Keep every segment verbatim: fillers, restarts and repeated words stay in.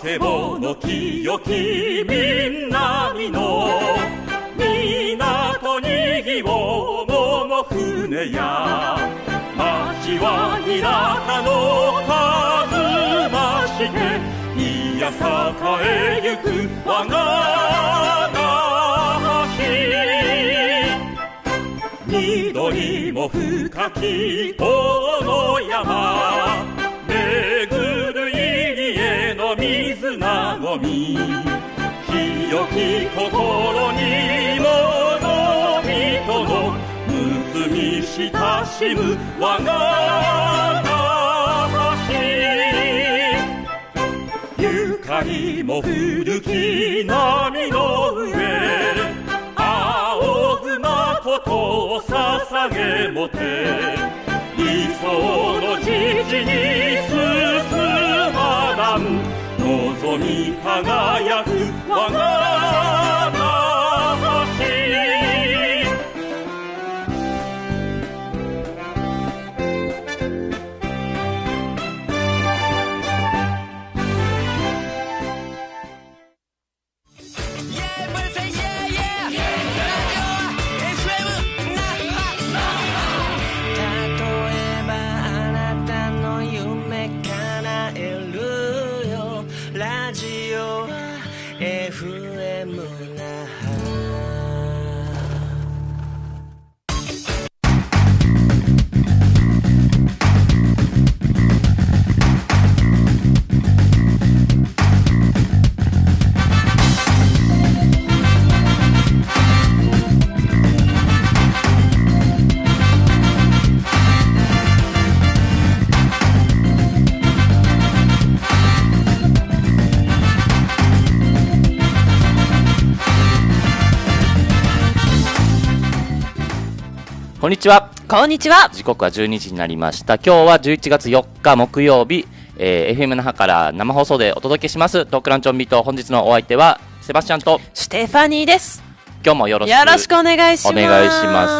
けぼの清き南の港にぎおうの船や街は平田のたずましていや栄えゆく我が緑も深きこの山巡る入江の水なごみ清き心にものみとの結び親しむ我が魂ゆかりも古き波の上ことを捧げもて理想の父に進まらん望み輝く我が魂こんにちは。 こんにちは。 時刻はじゅうにじになりました。今日はじゅういちがつよっか木曜日、えー、エフエム 那覇から生放送でお届けしますトークランチョンビート。本日のお相手はセバスチャンとステファニーです。 今日もよろしくよろしくお願いします。 お願いします。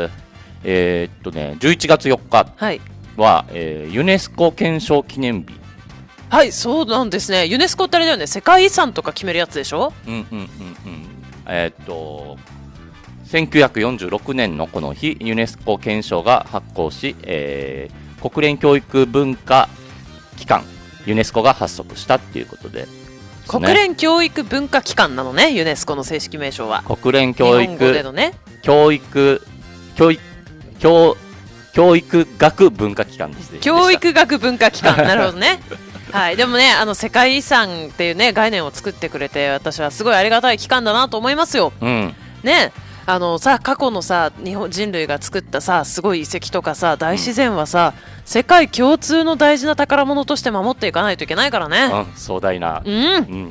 えー、っとねじゅういちがつよっかは、はいえー、ユネスコ憲章記念日。 はい、そうなんですね。ユネスコってあれだよね、世界遺産とか決めるやつでしょ。 うんうんうんうん。えー、っとせんきゅうひゃくよんじゅうろくねんのこの日、ユネスコ憲章が発効し、えー、国連教育文化機関ユネスコが発足したっていうことで、ね、 国連教育文化機関なのね、ユネスコの正式名称は。 国連教育日本語でのね、 教育教育教教育学文化機関ですね。 教育学文化機関なるほどね。はい、でもね、あの世界遺産っていうね概念を作ってくれて、私はすごいありがたい機関だなと思いますよ。 うん、 ね。あのさ過去のさ日本人類が作ったさすごい遺跡とかさ大自然はさ、うん、世界共通の大事な宝物として守っていかないといけないからね。 うん、壮大な、 うんうん、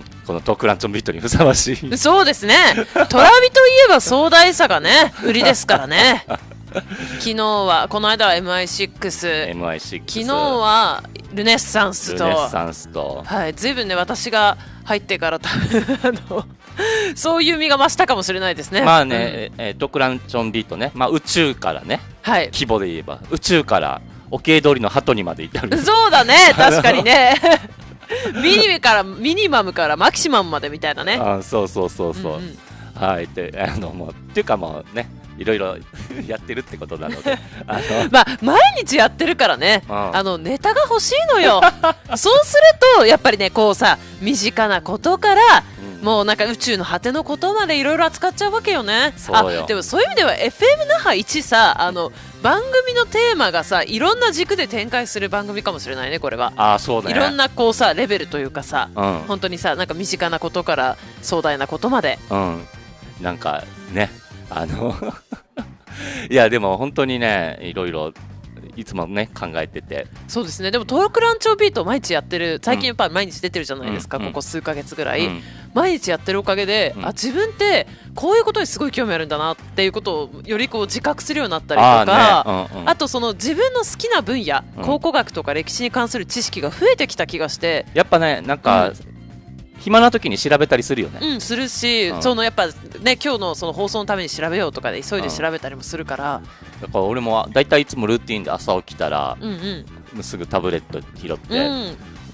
このトークランチョンビートにふさわしい。 そうですね。トラビといえば壮大さがね売りですからね。昨日はこの間は エムアイシックス、 エムアイシックス昨日はルネッサンスと、 ルネッサンスと、 はい、ずいぶんね私が入ってからあのそういう身が増したかもしれないですね。 まあね、うん、えー、トークランチョンビートね、まあ、宇宙からね、はい、規模で言えば宇宙から時計通りの鳩にまで行ってある。 そうだね、確かにね。ミニからミニマムからマキシマムまでみたいなね。 あ、そうそうそうそう、うんうん、はい、であのもうっていうかもうねいろいろやってるってことなのであのまあ毎日やってるからね、うん、あのネタが欲しいのよ。そうするとやっぱりねこうさ身近なことから、うん、もうなんか宇宙の果てのことまでいろいろ扱っちゃうわけよね。 そうよ。 あでもそういう意味では エフエム 那覇いちさあの番組のテーマがさいろんな軸で展開する番組かもしれないねこれは。 あ、そうね。 いろんなこうさレベルというかさ、 うん、 本当にさなんか身近なことから壮大なことまで、 うん、なんかねあのいやでも本当にねいろいろいつもね考えてて。 そうですね。でもトークランチョンビート毎日やってる、最近やっぱり毎日出てるじゃないですか、うん、ここ数ヶ月ぐらい、うん、毎日やってるおかげで、うん、あ自分ってこういうことにすごい興味あるんだなっていうことをよりこう自覚するようになったりとか、あ、ね、うんうん、あとその自分の好きな分野、うん、考古学とか歴史に関する知識が増えてきた気がして、 やっぱねなんか、うん、暇な時に調べたりするよね。 うん、するし、うん、そのやっぱね今日のその放送のために調べようとかで急いで調べたりもするから、 うん、だから俺もだいたいいつもルーティンで朝起きたら、 うんうん、 すぐタブレット拾って、 うん、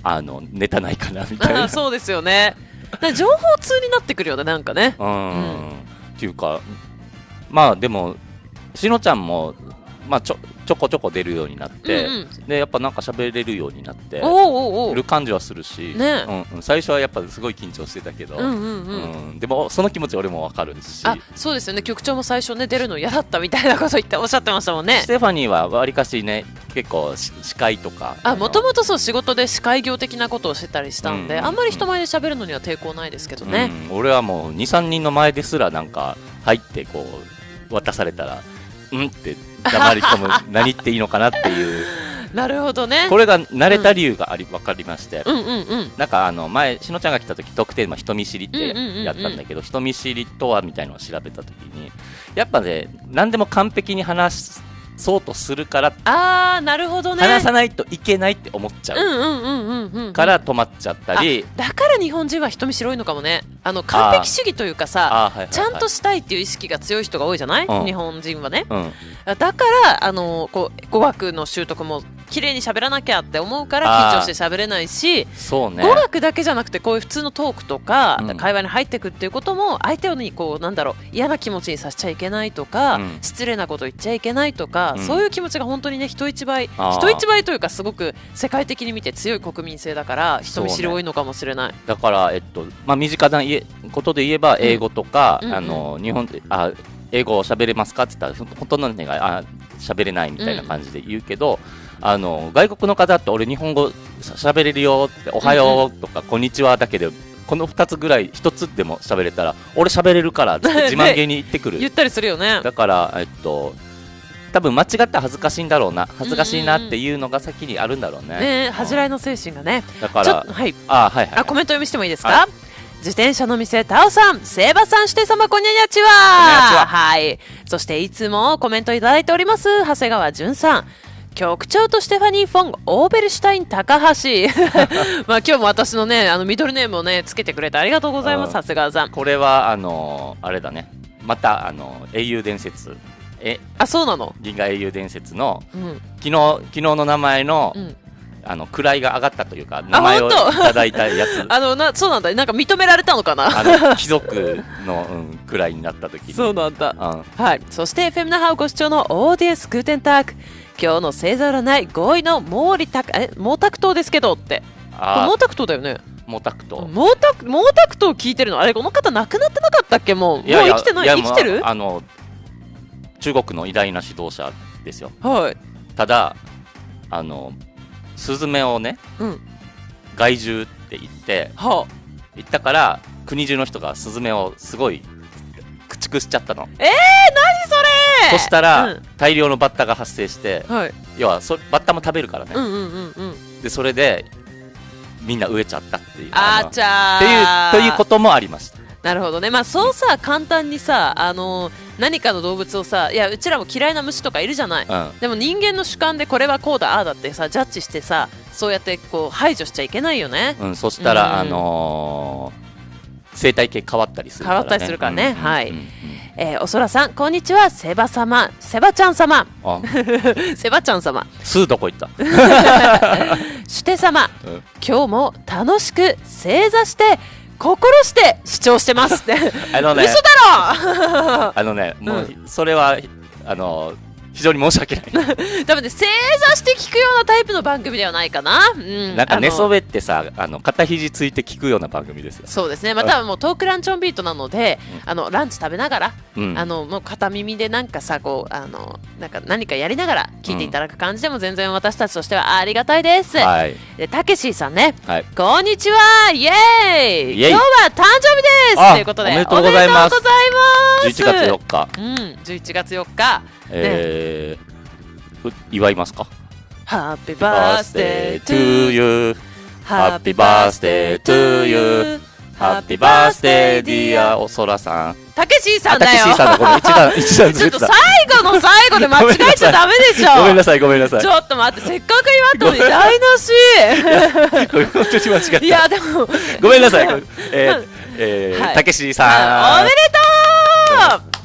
あのネタないかなみたいな。 そうですよね。だから情報通になってくるよね、なんかね。 うん、うん、っていうかまあでもしのちゃんもまあちょちょこちょこ出るようになって、うんうん、でやっぱなんか喋れるようになってる感じはするし、ね、うんうん、最初はやっぱすごい緊張してたけど、うんうんうんうん、でもその気持ち俺もわかるし。 あ、そうですよね。局長も最初ね出るの嫌だったみたいなこと言っておっしゃってましたもんね。 ステファニーはわりかしね結構司会とか、 あ、もともとそう仕事で司会業的なことをしてたりしたんで、うんうんうん、あんまり人前で喋るのには抵抗ないですけどね、 うん、俺はもう にさんにんの前ですらなんか入ってこう渡されたらうんって黙り込む何言っていいのかなっていうなるほどね。 これが慣れた理由があり、うん、分かりまして、 うんうんうん、 なんかあの前しのちゃんが来た時特定、まあ、人見知りってやったんだけど、うんうんうんうん、人見知りとはみたいなのを調べた時にやっぱね何でも完璧に話そうとするからあーなるほどね話さないといけないって思っちゃうから止まっちゃったり、 だから日本人は人見知り多いのかもね。あの完璧主義というかさ、はいはいはい、ちゃんとしたいっていう意識が強い人が多いじゃない、うん、日本人はね、うん、だからあのこう語学の習得も綺麗に喋らなきゃって思うから緊張して喋れないし、 そうね、 語学だけじゃなくてこういう普通のトークとか、うん、会話に入っていくっていうことも相手にこうなんだろう嫌な気持ちにさせちゃいけないとか、うん、失礼なこと言っちゃいけないとか、うん、そういう気持ちが本当にね人一倍人一倍というかすごく世界的に見て強い国民性だから人見知り多いのかもしれない、ね、 だから、えっとまあ、身近なことで言えば英語とか、うん、あの日本であ英語を喋れますかって言ったらほとんどの人があ喋れないみたいな感じで言うけど、うん、あの外国の方って俺日本語喋れるよっておはようとか、うん、こんにちはだけでこのふたつぐらいひとつでも喋れたら俺喋れるからって自慢げに言ってくる言ったりするよね。 だから、えっと、多分間違って恥ずかしいんだろうな恥ずかしいなっていうのが先にあるんだろうね、うんね、恥じらいの精神がね。 だから、 はい、 あ、はいはいはい、 あコメント読みしてもいいですか、はい、自転車の店タオさん、セイバさん、シテ様、こんにゃにゃちは。はい。そしていつもコメントいただいております長谷川淳さん、局長とステファニー・フォン、オーベルシュタイン、高橋まあ今日も私のねあのミドルネームをねつけてくれてありがとうございます、長谷川さん。 これはあのー、あれだね、またあの英雄伝説、えあそうなの、 銀河英雄伝説の、うん、昨日昨日の名前の、うん、あの位が上がったというか名前をいただいたやつあのなそうなんだ、なんか認められたのかなあの貴族の、うん、位になった時にそうなんだ、うん、はい。そしてフェムナハウご視聴のオーディエンスグーテンターク、今日の星座占いごいの毛利拓え毛沢東ですけどって、毛沢東だよね。 毛沢東毛沢毛沢東聞いてるのあれ、この方亡くなってなかったっけ。もうもう生きてない、生きてる、 あの中国の偉大な指導者ですよ。 はい。 ただあのスズメをね、うん、害獣って言って、はあ、言ったから国中の人がスズメをすごい駆逐しちゃったの。 えー、何それ。 そしたら、うん、大量のバッタが発生して、 はい、 要はそバッタも食べるからね、 うんうんうんうん、でそれでみんな飢えちゃったっていうあーちゃーっていうということもありました。 なるほどね。まあそうさ、簡単にさ、あのー、何かの動物をさ、いやうちらも嫌いな虫とかいるじゃない、うん、でも人間の主観でこれはこうだああだってさジャッジしてさ、そうやってこう排除しちゃいけないよね、 うん、そしたら、うん、あのー、生態系変わったりするからね、 変わったりするからね、うん、はい、うんうん、えー、おそらさんこんにちは、セバ様、セバちゃん様セバちゃん様、 スーどこ行ったシュテ様、うん、今日も楽しく正座して心して視聴してますってあの、ね、嘘だろあのね、もうそれはあの非常に申し訳ない多分ね、正座して聞くようなタイプの番組ではないかな、うん、 なんか寝そべってさ、あの肩肘ついて聞くような番組ですよ。 そうですね、またもうトークランチョンビートなので、うん、あのランチ食べながら、うん、あのもう片耳でなんかさこうあのなんか何かやりながら聞いていただく感じでも全然私たちとしてはありがたいです、はい、でたけしさんね、はい、こんにちは、イエーイ、イエーイ、今日は誕生日ですということでおめでとうございます。 じゅういちがつよっか、 うん、じゅういちがつよっか、 えーね、祝いますか。 Happy birthday to you Happy birthday to you Happy birthday dear おそらさん、 たけしさんだよ。 たけしさんだ、これ一段一段ずれてた。 ちょっと最後の最後で間違えちゃダメでしょごめんなさいごめんなさい。 ちょっと待って、せっかく祝ったのに台無しこれ本当に間違った。 いやでもごめんなさい。えーえー、たけしさん、 おめでとう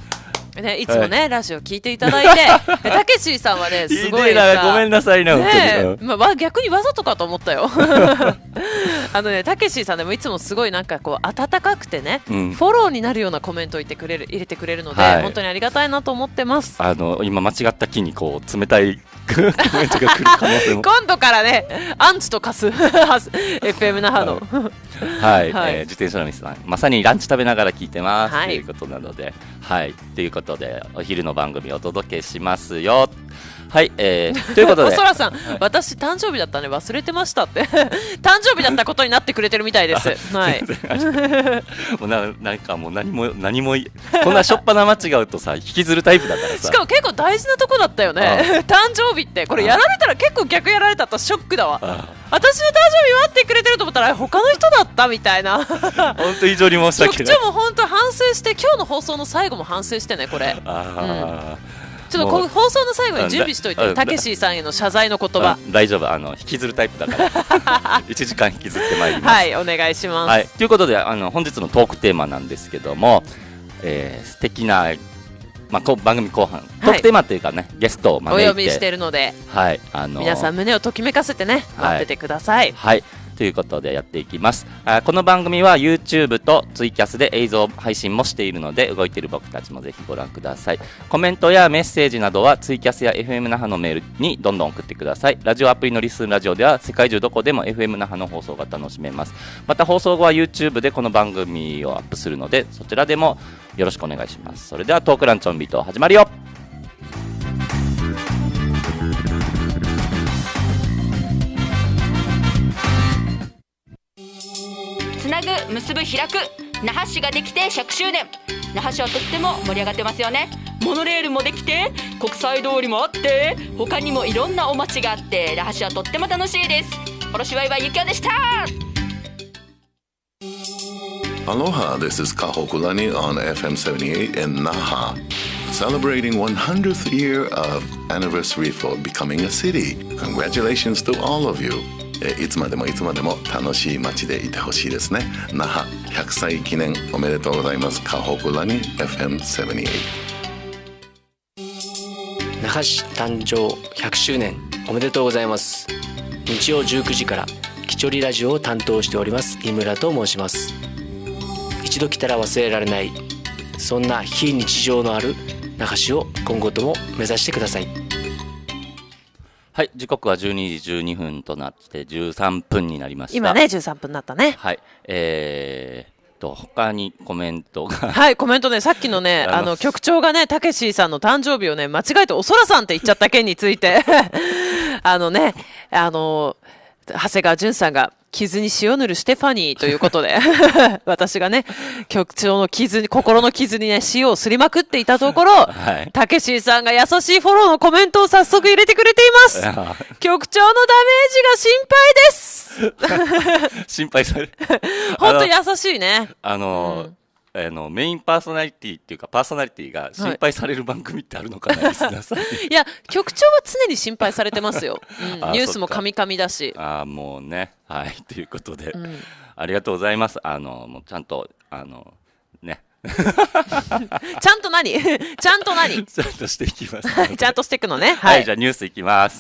ね、いつもね、はい、ラジオ聞いていただいて、たけしさんはねすごいさ、 ごめんなさいね、 ね、まあ、逆にわざとかと思ったよあのね、たけしさんでもいつもすごいなんかこう温かくてね、うん、フォローになるようなコメントを言ってくれる入れてくれるので、はい、本当にありがたいなと思ってます。 あの今間違った日にこう冷たいコメントが来る可能性も今度からねアンチと化すエフエム 那覇のはい、はい、えー、自転車のミスさん、まさにランチ食べながら聞いてます、はい、ということなので、はいということでお昼の番組をお届けしますよ。はい、えー、ということでおそらさん、はい、私誕生日だったね忘れてましたって誕生日だったことになってくれてるみたいですはい、 もうななんかもう何も何もこんなしょっぱな間違うとさ引きずるタイプだからさ、 しかも結構大事なとこだったよね誕生日ってこれやられたら結構逆やられたとショックだわ。私の誕生日待ってくれてると思ったら他の人だったみたいな本当非常に申し訳ない。 局長も本当反省して今日の放送の最後も反省してねこれ。あ、うんちょっと放送の最後に準備しといて、たけしさんへの謝罪の言葉。 大丈夫、あの引きずるタイプだからいちじかん引きずってまいります。 はい、お願いします。 はい、ということであの本日のトークテーマなんですけども、えー、素敵な、まあ、こ番組後半、はい、トークテーマというかねゲストを招いてお呼びしているので、 はい、あのー、 皆さん胸をときめかせてね待っててください。 はい、はいということでやっていきます。あこの番組は YouTube とツイキャスで映像配信もしているので動いている僕たちもぜひご覧ください。コメントやメッセージなどはツイキャスや エフエム 那覇のメールにどんどん送ってください。ラジオアプリのリスンラジオでは世界中どこでも エフエム 那覇の放送が楽しめます。また放送後は YouTube でこの番組をアップするのでそちらでもよろしくお願いします。それではトークランチョンビート始まるよ。 つなぐ結ぶ開く那覇市ができてひゃくしゅうねん。那覇市はとっても盛り上がってますよね。モノレールもできて国際通りもあって他にもいろんなお街があって那覇市はとっても楽しいです。おろしわいわいゆきおでした。 Aloha, this is Kahokulani on エフエム seventy-eight in Naha, celebrating one hundredth year of anniversary for becoming a city. Congratulations to all of you. いつまでもいつまでも楽しい街でいてほしいですね。那覇ひゃくさい記念おめでとうございます。カホクラニ エフエム セブンティーエイト。 那覇市誕生ひゃくしゅうねんおめでとうございます。日曜じゅうくじからキチョリラジオを担当しております井村と申します。一度来たら忘れられないそんな非日常のある那覇市を今後とも目指してください。 はい、時刻はじゅうにじじゅうにふんとなってじゅうさんぷんになりました。 今ねじゅうさんぷんになったね。 はい、えーと他にコメントがはいコメントね、さっきのねあの局長がねたけしさんの誕生日をね間違えておそらさんって言っちゃった件についてあのねあの長谷川淳さんが傷に塩塗るステファニーということで私がね局長の傷に心の傷にね塩をすりまくっていたところ、はい、たけしさんが優しいフォローのコメントを早速入れてくれています。局長のダメージが心配です心配される本当優しいね。 あのーうんあのメインパーソナリティっていうかパーソナリティが心配される番組ってあるのかな、はい、リスナーさんいや局長は常に心配されてますよ、うん、ニュースもカミカミだし。 あもうねはいということで、うん、ありがとうございます。あのもうちゃんとあのねちゃんと何ちゃんと何ちゃんとしていきますちゃんとしていくのね。 はい、はい、じゃあニュースいきます。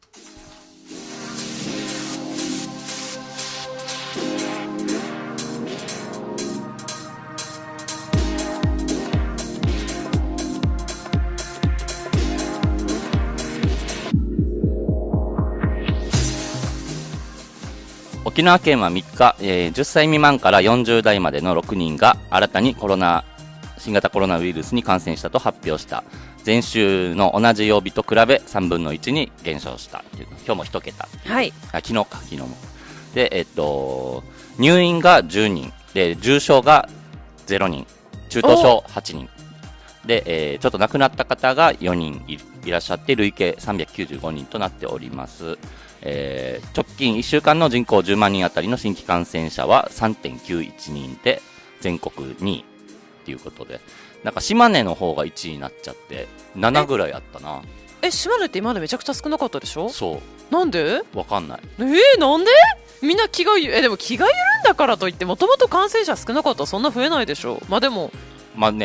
沖縄県はみっか、えー、じゅっさい未満からよんじゅうだいまでのろくにんが新たにコロナ新型コロナウイルスに感染したと発表した。前週の同じ曜日と比べさんぶんのいちに減少したっていう。今日もいち桁、 はい、 あ昨日か昨日もで、えっと、入院がじゅうにんで重症がゼロにん中等症はちにんで、えー、ちょっと亡くなった方がよにん い, いらっしゃって累計さんびゃくきゅうじゅうごにんとなっております。えー、直近いっしゅうかんの人口じゅうまんにんあたりの新規感染者は さんてんきゅういち 人で全国にいということで、なんか島根の方がいちいになっちゃってななぐらいあったな。 え島根って今までめちゃくちゃ少なかったでしょ。 そうなんでわかんない。 えー、なんでみんな気がえでも気が緩んだからといってもともと感染者少なかったらそんな増えないでしょ。まあでもまあね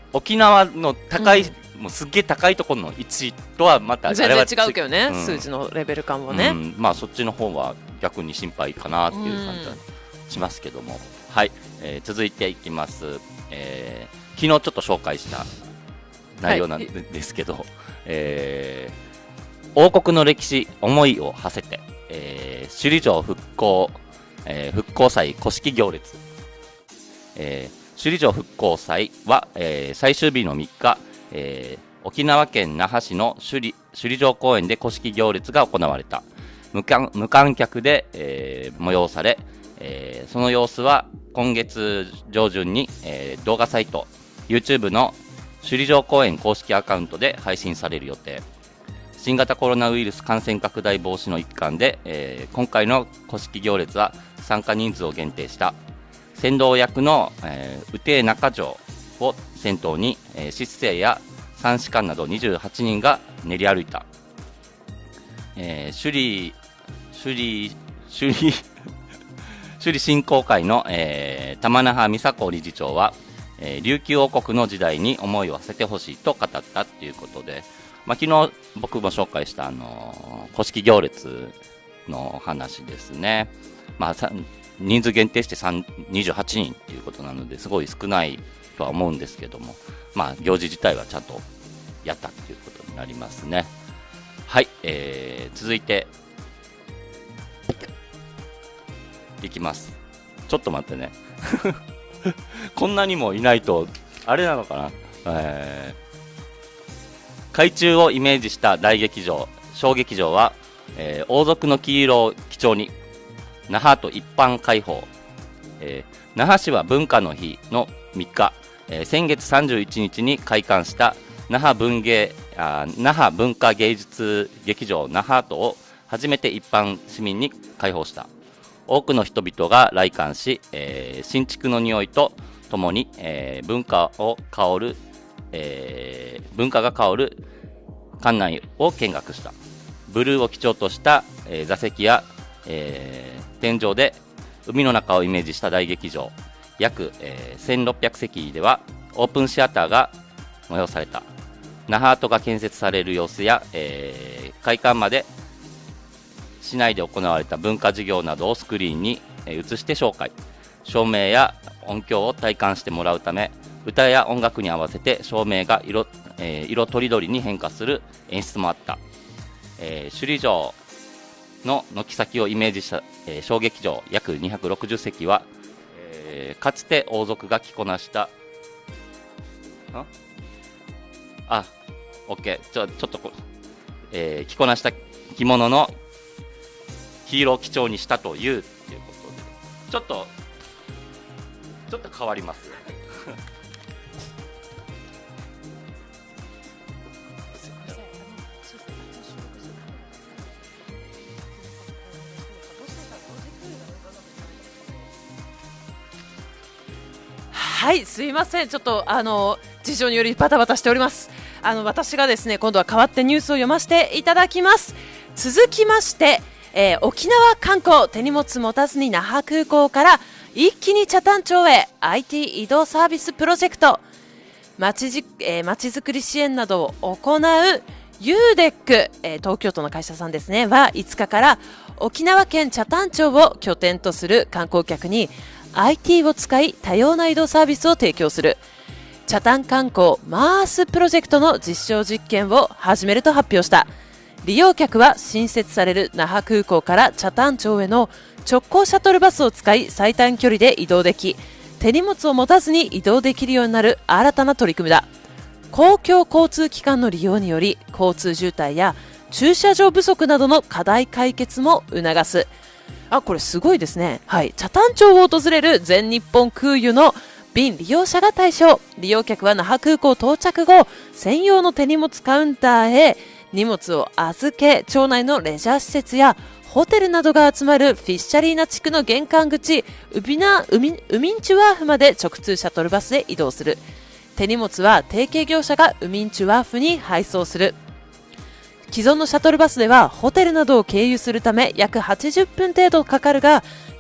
沖縄の高い、 うん、 もうすっげえ高いところの位置とはまた全然違うけどね、 うん、 数字のレベル感もね、 うん、まあそっちの方は逆に心配かなっていう感じはしますけども、うん、はい、えー、続いていきます、えー、昨日ちょっと紹介した内容なんですけど、はい、えー、王国の歴史思いを馳せて、えー、首里城復興、えー、復興祭古式行列、えー、首里城復興祭は、えー、最終日のみっか、えー、沖縄県那覇市の首里、首里城公園で古式行列が行われた。無観、無観客で、えー、催され、えー、その様子は今月上旬に、えー、動画サイト YouTube の首里城公園公式アカウントで配信される予定。新型コロナウイルス感染拡大防止の一環で、えー、今回の古式行列は参加人数を限定した。先導役の、えー、宇定中条を先頭に、えー、執政や三士官などにじゅうはちにんが練り歩いた。えー、首里首里首里首里振興会の、えー、玉那覇美佐子理事長は、えー、琉球王国の時代に思いを馳せてほしいと語ったということで、まあ、昨日僕も紹介した、あのー、古式行列の話ですね。まあ、人数限定してにじゅうはちにんということなのですごい少ないとは思うんですけども、まあ、行事自体はちゃんとやったということになりますね。はい、えー、続いていきます。ちょっと待ってねこんなにもいないとあれなのかな、えー、海中をイメージした大劇場小劇場は、えー、王族の黄色を基調に那覇と一般開放、えー、那覇市は文化の日のみっか、えー、先月さんじゅういちにちに開館した那覇文芸あ那覇文化芸術劇場那覇とを初めて一般市民に開放した。多くの人々が来館し、えー、新築の匂いとともに、えー、文化を香る、えー、文化が香る館内を見学した。ブルーを基調とした、えー、座席や、えー、天井で海の中をイメージした大劇場約、えー、せんろっぴゃくせきではオープンシアターが催された。那覇アートが建設される様子や、えー、開館まで市内で行われた文化事業などをスクリーンに映して紹介。照明や音響を体感してもらうため、歌や音楽に合わせて照明が 色,、えー、色とりどりに変化する演出もあった。えー、首里城の軒先をイメージした、えー、小劇場約にひゃくろくじゅっせきは、えー、かつて王族が着こなしたあ、OK、ちょ、ちょっとこ、えー、着こなした着物の黄色を基調にしたというっていうことで、ちょっとちょっと変わりますはい、すいません、ちょっとあの事情によりバタバタしております。あの私がですね今度は代わってニュースを読ませていただきます。続きまして、えー、沖縄観光手荷物持たずに那覇空港から一気に北谷町へ アイティー 移動サービスプロジェクトまちじ、えー、まちづくり支援などを行う ユーデック、えー、東京都の会社さんですねはいつかから沖縄県北谷町を拠点とする観光客に アイティー を使い多様な移動サービスを提供する北谷観光マースプロジェクトの実証実験を始めると発表した。利用客は新設される那覇空港から北谷町への直行シャトルバスを使い最短距離で移動でき手荷物を持たずに移動できるようになる新たな取り組みだ。公共交通機関の利用により交通渋滞や駐車場不足などの課題解決も促す。あ、これすごいですね。はい、北谷町を訪れる全日本空輸の便利用者が対象。利用客は那覇空港到着後専用の手荷物カウンターへ荷物を預け町内のレジャー施設やホテルなどが集まるフィッシャリーナ地区の玄関口ウビナウミウミンチュワーフまで直通シャトルバスで移動する。手荷物は提携業者がウミンチュワーフに配送する。既存のシャトルバスではホテルなどを経由するため約はちじゅっぷん程度かかるが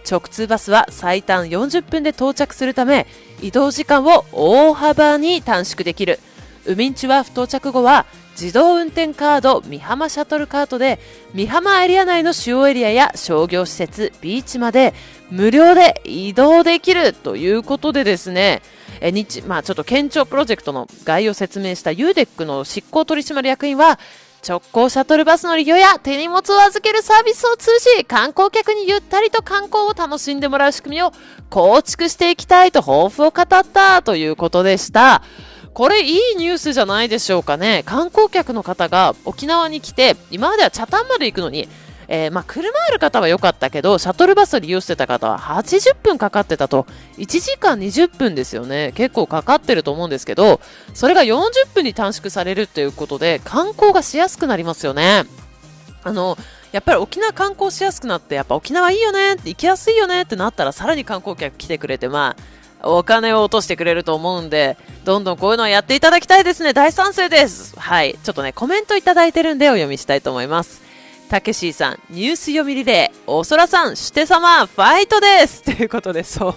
直通バスは最短よんじゅっぷんで到着するため移動時間を大幅に短縮できる。ウミンチュは不到着後は自動運転カード美浜シャトルカートで美浜エリア内の主要エリアや商業施設、ビーチまで無料で移動できるということでですね、え日まあ、ちょっと県庁プロジェクトの概要を説明した ユーデック の執行取締役員は、直行シャトルバスの利用や手荷物を預けるサービスを通じ観光客にゆったりと観光を楽しんでもらう仕組みを構築していきたいと抱負を語ったということでした。これいいニュースじゃないでしょうかね。観光客の方が沖縄に来て、今までは北谷まで行くのに、えー、まあ車ある方は良かったけどシャトルバスを利用してた方ははちじゅっぷんかかってたと。いちじかんにじゅっぷんですよね。結構かかってると思うんですけど、それがよんじゅっぷんに短縮されるということで観光がしやすくなりますよね。あのやっぱり沖縄観光しやすくなって、やっぱ沖縄いいよねって行きやすいよねってなったら、さらに観光客来てくれて、まあお金を落としてくれると思うんで、どんどんこういうのをやっていただきたいですね。大賛成です。はい、ちょっとねコメントいただいてるんでお読みしたいと思います。たけしーさん、ニュース読みリレー、おそらさん、シュテ様、ファイトですということで、そう。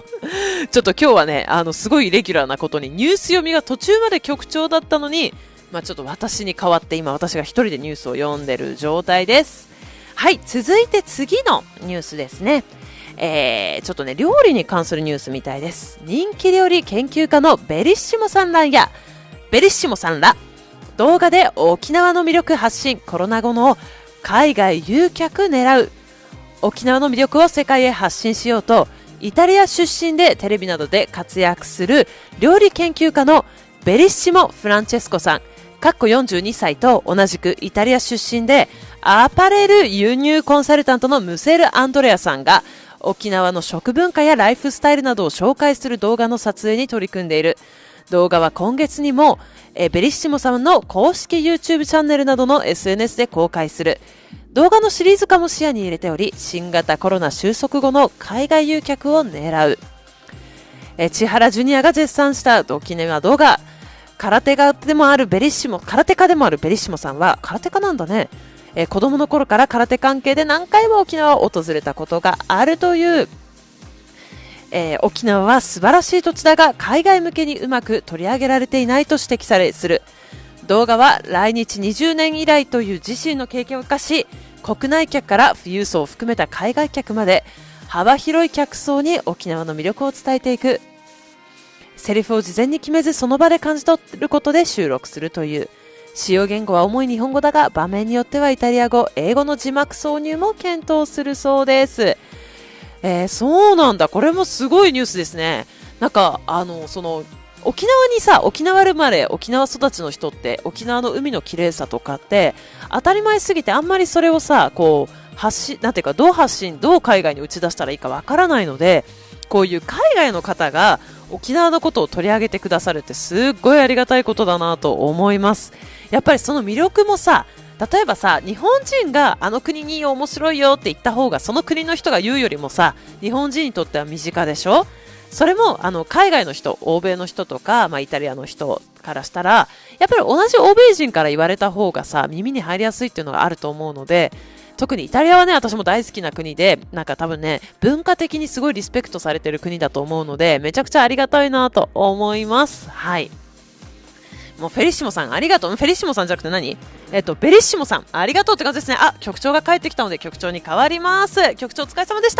ちょっと今日はね、あの、すごいレギュラーなことに、ニュース読みが途中まで局長だったのに、まあちょっと私に代わって、今私が一人でニュースを読んでる状態です。はい、続いて次のニュースですね。えー、ちょっとね、料理に関するニュースみたいです。人気料理研究家のベリッシモさんらや、ベリッシモさんら、動画で沖縄の魅力発信、コロナ後の海外誘客狙う。沖縄の魅力を世界へ発信しようと、イタリア出身でテレビなどで活躍する料理研究家のベリッシモ・フランチェスコさん、かっこよんじゅうにさいと同じくイタリア出身でアパレル輸入コンサルタントのムセル・アンドレアさんが沖縄の食文化やライフスタイルなどを紹介する動画の撮影に取り組んでいる。動画は今月にもえベリッシモさんの公式 YouTube チャンネルなどの エスエヌエス で公開する。動画のシリーズ化も視野に入れており、新型コロナ収束後の海外誘客を狙う。え千原ジュニアが絶賛した沖縄動画、空手家でもあるベリッシモ、空手家でもあるベリッシモさんは、空手家なんだね。え子供の頃から空手関係で何回も沖縄を訪れたことがあるという。えー、沖縄は素晴らしい土地だが海外向けにうまく取り上げられていないと指摘されする。動画は来日にじゅうねん以来という自身の経験を生かし、国内客から富裕層を含めた海外客まで幅広い客層に沖縄の魅力を伝えていく。セリフを事前に決めずその場で感じ取ることで収録するという。使用言語は主に日本語だが場面によってはイタリア語、英語の字幕挿入も検討するそうです。えー、そうなんだ。これもすごいニュースですね。なんかあのその沖縄にさ、沖縄生まれ沖縄育ちの人って沖縄の海の綺麗さとかって当たり前すぎて、あんまりそれをさこう発信なんていうか、どう発信どう海外に打ち出したらいいかわからないので、こういう海外の方が沖縄のことを取り上げてくださるってすっごいありがたいことだなと思います。やっぱりその魅力もさ、例えばさ、日本人があの国に面白いよって言った方がその国の人が言うよりもさ、日本人にとっては身近でしょ。それもあの海外の人、欧米の人とか、まあ、イタリアの人からしたらやっぱり同じ欧米人から言われた方がさ耳に入りやすいっていうのがあると思うので、特にイタリアはね、私も大好きな国で、なんか多分ね文化的にすごいリスペクトされてる国だと思うので、めちゃくちゃありがたいなと思います。はい、もうフェリッシモさんありがとう。フェリッシモさんじゃなくて何えっとベリッシモさんありがとうって感じですね。あ、局長が帰ってきたので局長に代わります。局長お疲れ様でした。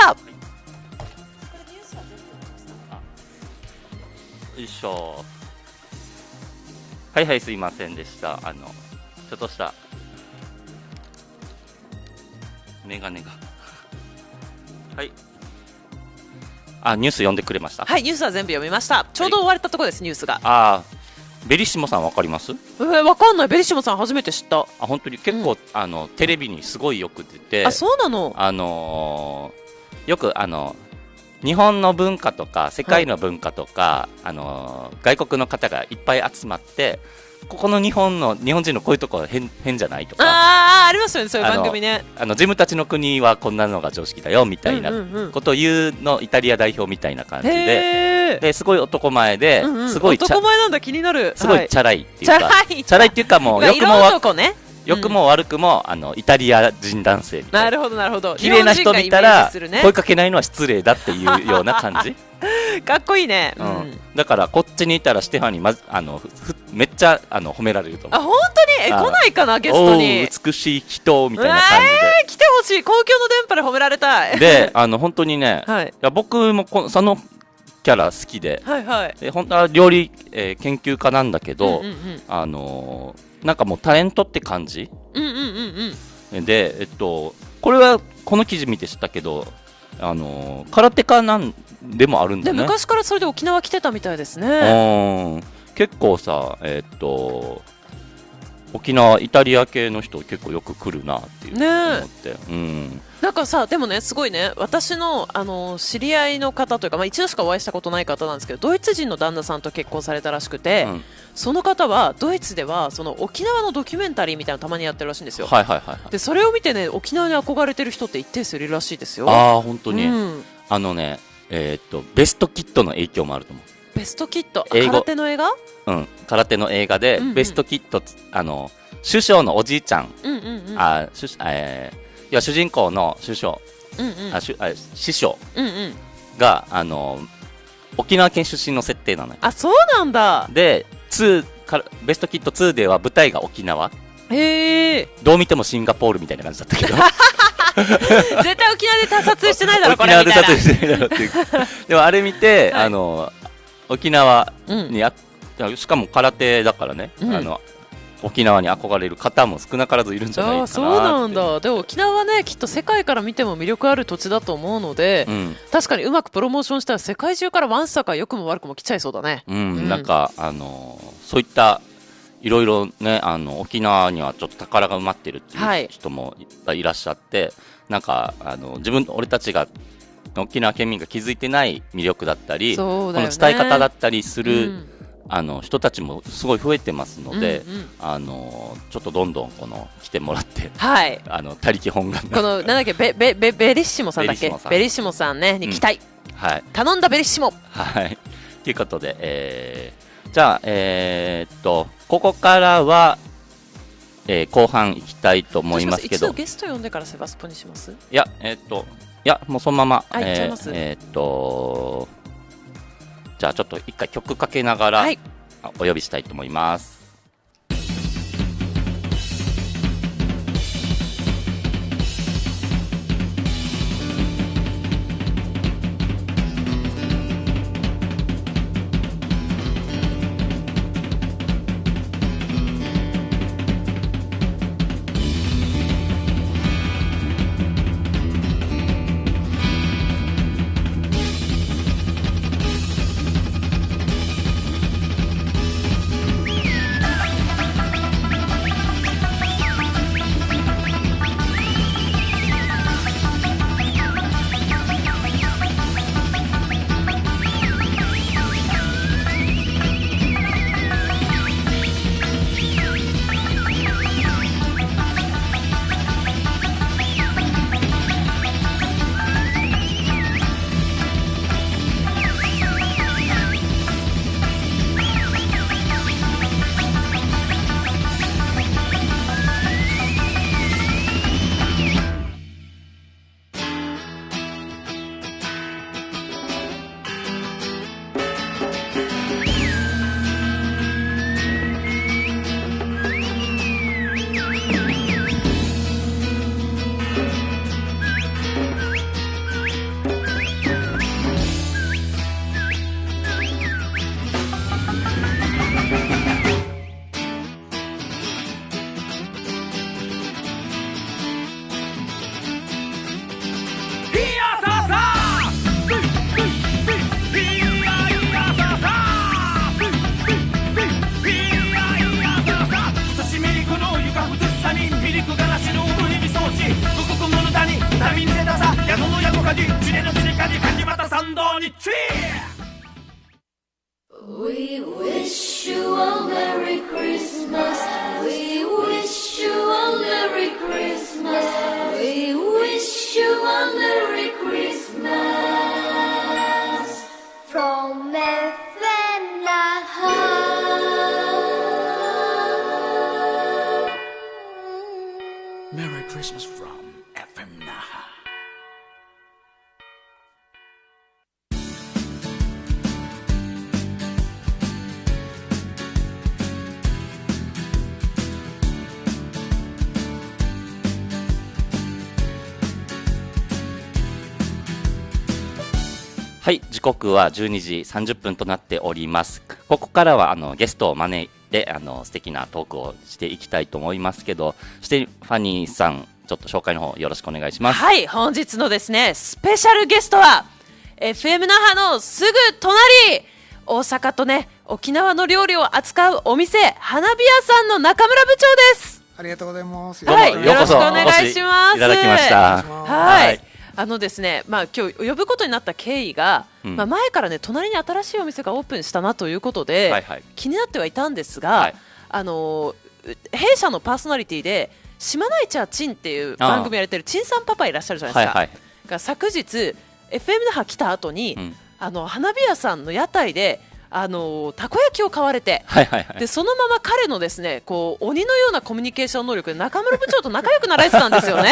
よいしょ。はいはい、すいませんでした。あのちょっとしたメガネがはい、あ、ニュース読んでくれました。 はい、ニュースは全部読みました。ちょうど終われたところです、はい、ニュースが。 あー、ベリッシモさんわかります？ えー、わかんない。ベリッシモさん初めて知った。 あ、本当に結構、うん、あのテレビにすごいよく出て。 あ、そうなの。 あのー、よくあの日本の文化とか世界の文化とか、はい、あのー、外国の方がいっぱい集まって、ここの日本の日本人のこういうとこ変変じゃないとか、 ああありますよね、そういう番組ね。 あのあの自分たちの国はこんなのが常識だよみたいなことを言うの、イタリア代表みたいな感じで、ですごい男前で、うんうん、すごい男前なんだ、気になる。 すごいチャラいっていうか、 はい、 チャラいっていうかもう良くもわ、ね、 良くも悪くもあのイタリア人男性みたいな。 なるほどなるほど。 綺麗な人見たら日本人がイメージするね声かけないのは失礼だっていうような感じ。 かっこいいね。 ううんん。 だからこっちにいたらステファニーまずあのふふめっちゃあの褒められると思う。 あ、本当にえあ来ないかなゲストに。 おー美しい人みたいな感えー、来てほしい。公共の電波で褒められたい。 じで、であの本当にね、 はいいや僕もこそのキャラ好きで、 はいはい。 で本当は料理、えー研究家なんだけど、 うんうんうんあのーなんかもうタレントって感じうんうんうんうん。 で、えっと、これはこの記事見て知ったけど、あのー空手家なんでもあるんだでね。 昔からそれで沖縄来てたみたいですね。 うん結構さ、えっと沖縄イタリア系の人結構よく来るなっていうねえ思って、うんなんかさでもねすごいね私のあの知り合いの方というか、まあ、一度しかお会いしたことない方なんですけどドイツ人の旦那さんと結婚されたらしくて、 うんその方はドイツではその沖縄のドキュメンタリーみたいなのたまにやってるらしいんですよ。 はいはいはいはい。 でそれを見てね沖縄に憧れてる人って一定数いるらしいですよ。 ああ本当に、 うん、 あのねえっとベストキッドの影響もあると思う。 ベストキット英語空手の映画うん、空手の映画で、 うんうんベストキッドつあの首相のおじいちゃん、 うんうんうんあ主えーいや主人公の首相、 うんうんあしゅあ師匠うんうんがあの沖縄県出身の設定なのよ。 あそうなんだ。 でにからベストキッドツーでは舞台が沖縄、 へえどう見てもシンガポールみたいな感じだったけど絶対沖縄で撮影してないだろこ沖れみたいな。 縄で撮影してないだろうっていうでもあれ見て、 はいあの沖縄うんにあしかも空手だからね、 うんあの沖縄に憧れる方も少なからずいるんじゃないかなってあーそうなんだ。でも沖縄はねきっと世界から見ても魅力ある土地だと思うので、 うん確かにうまくプロモーションしたら世界中からワンサか良くも悪くも来ちゃいそうだね。 うんうんなんかあのそういったいろいろねあの沖縄にはちょっと宝が埋まってるってはいいう人もいっぱいいらっしゃって、なんかあの自分俺たちが沖縄県民が気づいてない魅力だったり、 そうだよねこの伝え方だったりする、 うんあの人たちもすごい増えてますので、 うんうんあのちょっとどんどんこの来てもらってはいあの他力本願このなんだっけベベベベリッシモさんだっけベリッシモさんベリッシモさんねに期待、 はい頼んだベリッシモ。 はいということで、えーじゃあえーっとここからは、えー後半いきたいと思いますけど、 一度ゲスト呼んでからセバスポにします。 いやえーっといやもうそのままあいっちゃいますえーえーっとじゃあちょっと一回曲かけながら、 はいあお呼びしたいと思います。 We wish you a Merry Christmas. We wish you a Merry Christmas. We wish you a Merry Christmas. From F N A はい、時刻はじゅうにじさんじゅっぷんとなっております。ここからはあのゲストを招いてあの素敵なトークをしていきたいと思いますけど、ステファニーさん、ちょっと紹介の方よろしくお願いします。 はい、本日のですねスペシャルゲストは エフエム 那覇のすぐ隣、大阪とね沖縄の料理を扱うお店花火屋さんの中村部長です。 ありがとうございます。 どうも、 はい、 ようこそよろしくお願いします。 いただきました。 はい、 はいあのですね、まあ今日呼ぶことになった経緯が、うん、まあ前からね隣に新しいお店がオープンしたなということで、はいはい、気になってはいたんですが、はい、あの弊社のパーソナリティで島内茶チンっていう番組やれてるチンさんパパいらっしゃるじゃないですか。はいはい、が昨日 エフエム 那覇来た後に、うん、あの花火屋さんの屋台であのたこ焼きを買われて、はいはいはい、でそのまま彼のですねこう鬼のようなコミュニケーション能力で中村部長と仲良くなられてたんですよね。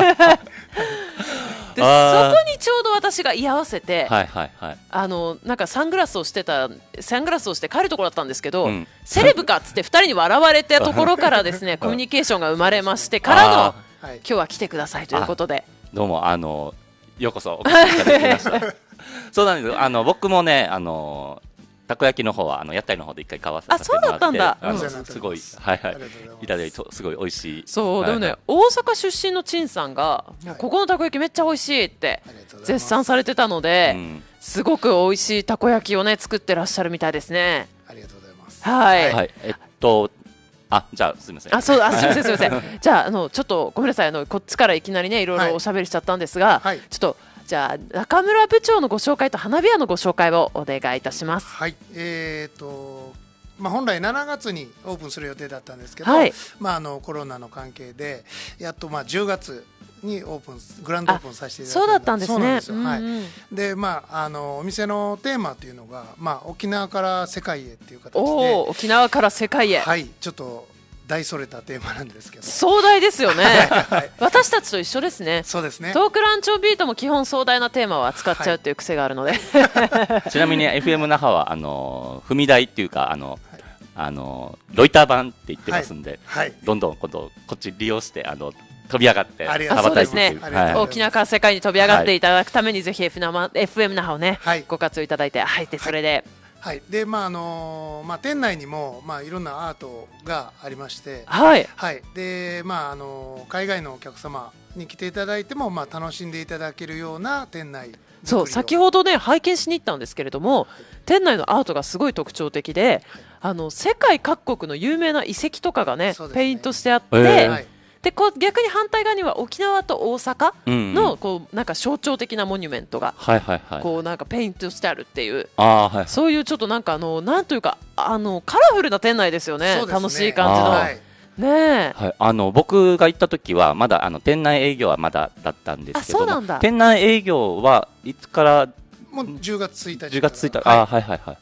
でそこにちょうど私が居合わせて、はいはいはい、あのなんかサングラスをしてたサングラスをして帰るところだったんですけど、うん、セレブかっつってふたりに笑われたところからですねコミュニケーションが生まれましてからの、はい、今日は来てくださいということで、 どうもあのようこそお越しいただきました。そうなんです。あの僕もねあのたこ焼きの方はあの屋台の方で一回買わせてもらって、あ、そうだったんだ。あのすごいはいはいいただいてすごい美味しい。 そう、はいはい、でもね大阪出身の陳さんが、はい、ここのたこ焼きめっちゃ美味しいって絶賛されてたので、うん、すごく美味しいたこ焼きをね作ってらっしゃるみたいですね。 ありがとうございます。 はい。 はい、えっとあじゃあすみません。 あそうあすみませんすみません。じゃああのちょっとごめんなさいあのこっちからいきなりねいろいろおしゃべりしちゃったんですが、はい、ちょっと。じゃあ中村部長のご紹介と花火屋のご紹介をお願いいたします。 はい、えーとまあ、本来しちがつにオープンする予定だったんですけど、はい、まあ、あのコロナの関係でやっとまあじゅうがつにオープングランドオープンさせていただいて、 そうだったんですね。そうなんですよ、 うんうん、はい、でまああのお店のテーマというのが、まあ、沖縄から世界へっていう形で、 お沖縄から世界へ、 はい、ちょっと大それたテーマなんですけど、 壮大ですよね。はい、私たちと一緒ですね。 そうですね。 トークランチョビートも基本壮大なテーマを扱っちゃうっていう癖があるので、 はい、ちなみに エフエム 那覇はあの踏み台っていうかあの、はい、あのロイター版って言ってますんで、はいはい、どんどん今度こっち利用してあの飛び上がって羽ばたいていく、はい、沖縄から世界に飛び上がっていただくために、はい、ぜひ エフエム 那覇をね、はい、ご活用いただいて、はい、でそれで。 はい、でまああのーまあ、店内にも、まあ、いろんなアートがありまして、 はいはい、でまああのー、海外のお客様に来ていただいても、まあ、楽しんでいただけるような店内、 そう先ほどね拝見しに行ったんですけれども、はい、店内のアートがすごい特徴的で、はい、あの世界各国の有名な遺跡とかが ね, ねペイントしてあって、えーはい、でこう逆に反対側には沖縄と大阪のこうなんか象徴的なモニュメントがこうなんかペイントしてあるっていう、あ、はい、そういうちょっとなんかあのなんというかあのカラフルな店内ですよ ね, ですね楽しい感じの、はいねはい、あの僕が行った時はまだあの店内営業はまだだったんですけども、店内営業はいつからもうじゅうがつついたちじゅうがつついたち、はい、あはいはいはい、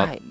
はい、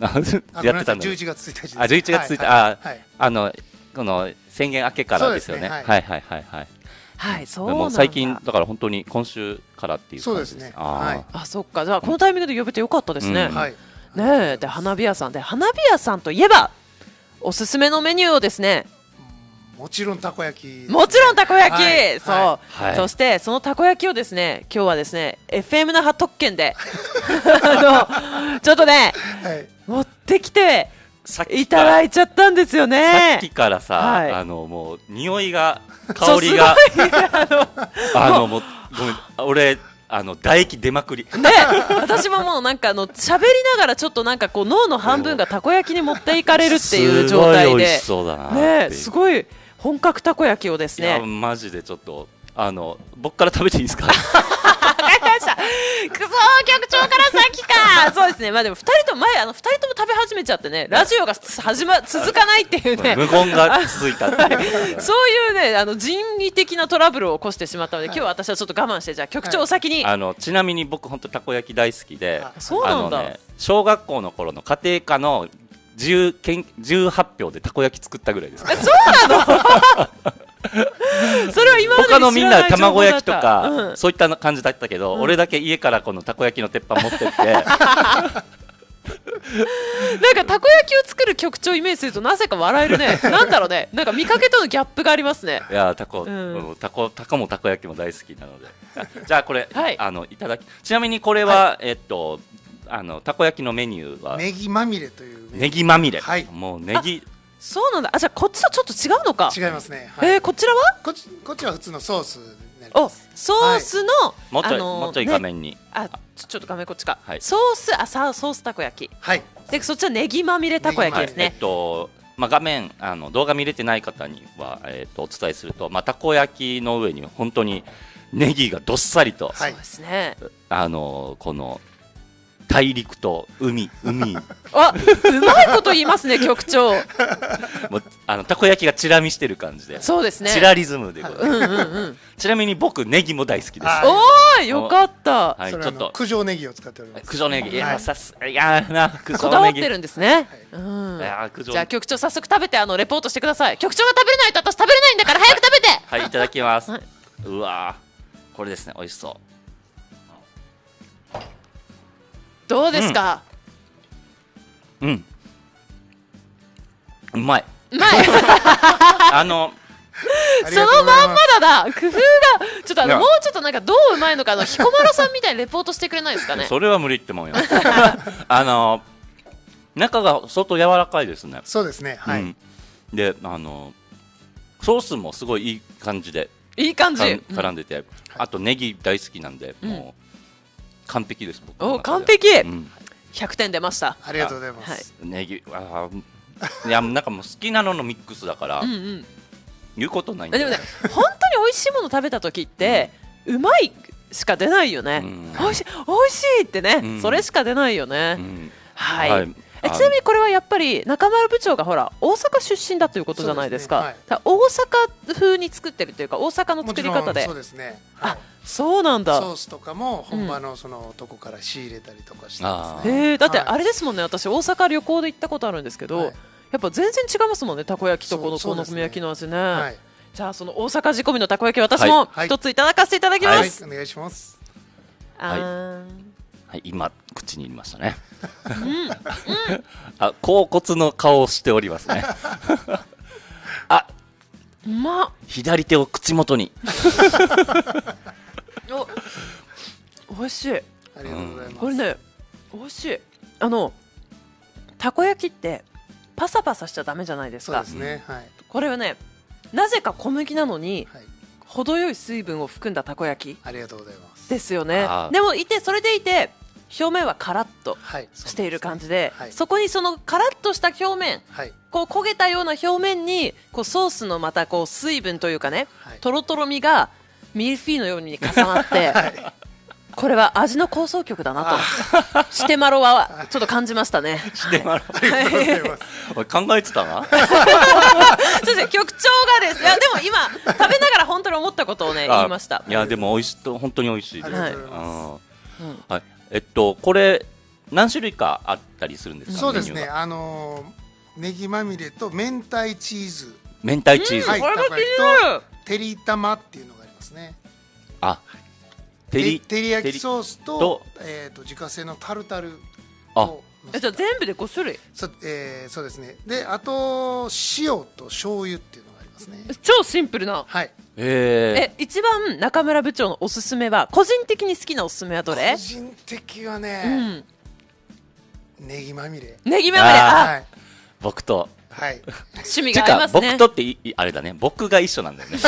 やってたんだ。 じゅういちがつついたちです。 あじゅういちがつついたち、はいはい、あ、はい、あのこの宣言明けからですよね。はいはいはいはいはい。 はい、そうなんだ。 もう最近だから本当に今週からっていう感じです。 そうですね。 あ、 はい、 あ、そっか。じゃあこのタイミングで呼べてよかったですね。 うん、 はい。 ねえ、で花火屋さんで花火屋さんといえばおすすめのメニューをですね。 もちろんたこ焼き、ね、 もちろんたこ焼き、はい、そう、 はい、 そしてそのたこ焼きをですね今日はですね エフエム 那覇特権であのちょっとね、はい、持ってきていただいちゃったんですよね。 さっきからさ、はい、あのもう匂いが香りがあのもうごめん俺あの唾液出まくり、 ね、私ももうなんかあの喋りながらちょっとなんかこう脳の半分がたこ焼きに持っていかれるっていう状態で、すごい美味しそうだなね、すごい本格たこ焼きをですね、いやマジでちょっとあの僕から食べていいですか？ わかりました。くそー局長からさっきか。そうですね。まあでもふたりとも前あのふたりとも食べ始めちゃってね、ラジオが始ま続かないっていうね。 無言が続いたっていう。 そういうねあの人為的なトラブルを起こしてしまったので、はい、今日は私はちょっと我慢してじゃあ局長お先に。 はい、あのちなみに僕本当たこ焼き大好きで、 そうなんだ。 あのね、小学校の頃の家庭科の自由研自由発表でたこ焼き作ったぐらいです。 そうなの？それは今まで他のみんな卵焼きとか、うん、そういった感じだったけど、うん、俺だけ家からこのたこ焼きの鉄板持ってってなんかたこ焼きを作る局長をイメージするとなぜか笑えるね。なんだろうね。なんか見かけとのギャップがありますね。 いやタコ、 うんうん、タコタコもたこ焼きも大好きなので。じゃあこれ、 はい、 あのいただき。ちなみにこれは、はい、えっとあのたこ焼きのメニューはネギまみれというネギまみれ。 はい。 もうネギ。 そうなんだ。あ、じゃあこっちとちょっと違うのか。 違いますね。はい、 えー、こちらは？ こっちこっちは普通のソースになりおます。 ソースの、 はい、もうちょい、 あのー、 もうちょい画面に。 ね、あちょ、ちょっと画面こっちか。 はい、 ソースあさソースたこ焼き。 はい。 でそっちはネギまみれたこ焼きですね。 はい、えっとまあ画面あの動画見れてない方にはえっとお伝えすると、まあたこ焼きの上に本当にネギがどっさりと、 はい、そうですね。 あのこの大陸と海海あ、うまいこと言いますね局長。 もうあのたこ焼きがチラ見してる感じで、 そうですね。 チラリズムでございます。 うんうんうん。 ちなみに僕ネギも大好きです。 おー、よかった。 はい、ちょっと九条ネギを使っております。 九条ネギ、いやさすいやな九条ネギこだわってるんですね。うん。 いや九条。 じゃあ局長早速食べてあのレポートしてください。局長が食べれないと私食べれないんだから早く食べて。 はい、いただきます。うわー、これですね、美味しそう。 どうですか？ うん、うん、うまい。 うまい。 あのそのまんまだな。工夫がちょっとあのもうちょっとなんかどううまいのかの彦摩呂さんみたいにレポートしてくれないですかね。 それは無理って思うよ。あの中が相当柔らかいですね。 そうですね。はい。うん、 で、あのソースもすごいいい感じで。 いい感じ。 絡んでて、うん、あとネギ大好きなんで、うん、もう完璧です僕。 お完璧。うん、ひゃくてん出ました。 ありがとうございます。 はい、ネギあいやなんかもう好きなののミックスだからうん、うん、言うことないんだよ。 でもね本当に美味しいもの食べた時って、うん、うまいしか出ないよね。うん、美味しい美味しいってね、うん、それしか出ないよね。うん、はい。はいえちなみにこれはやっぱり中丸部長がほら大阪出身だということじゃないですか。ですねはい、大阪風に作ってるというか大阪の作り方で。 そうですね。はい、 あそうなんだ。 ソースとかも本場のそのとこから仕入れたりとかしてますね。へえだってあれですもんね。私大阪旅行で行ったことあるんですけど、はい、やっぱ全然違いますもんね。たこ焼きとこのお好み焼きの味ね。はい、じゃあその大阪仕込みのたこ焼き私も一ついただかせていただきます。 はいはい、お願いします。 あーはい、今口に入れましたね。うんうん、あ、甲骨の顔をしておりますね。あ、 うまっ。 左手を口元に。 お、美味しい。ありがとうございます。 これね、美味しい。あのたこ焼きってパサパサしちゃダメじゃないですか。 そうですね。はい。 これはね、なぜか小麦なのに、はい、程よい水分を含んだたこ焼き。 ありがとうございます。 ですよね。でもいてそれでいて。表面はカラッとしている感じで、はい そ, で、ねはい、そこにそのカラッとした表面、はい、こう焦げたような表面にこうソースのまたこう水分というかね、はい、とろとろみがミルフィーのように重なって、はい、これは味の構想曲だなとしてまろはちょっと感じましたね。 してまろ、はい、考えてたな。 そうです局長がです。いやでも今食べながら本当に思ったことをね言いました。 いやでも美味しいと本当に美味しいです。 ありがとうございます。 うんはい、えっとこれ何種類かあったりするんですか。 そうですね。あのー、ネギまみれと明太チーズ、 明太チーズ、 はい、 たこ焼きとてりたまっていうのがありますね。 あ、 てりてり焼きソースとえっと自家製のタルタルを。 えじゃあ全部でご種類。 そ、えー、そうですね。であと塩と醤油っていうのがありますね。 超シンプルな。 はい。 えー、一番中村部長のおすすめは個人的に好きなおすすめはどれ？ 個人的はね、うん、ネギまみれ。 ネギまみれ。あ、はい、 僕と、 はい、 趣味が合いますね。 僕とってあれだね。僕が一緒なんだよね。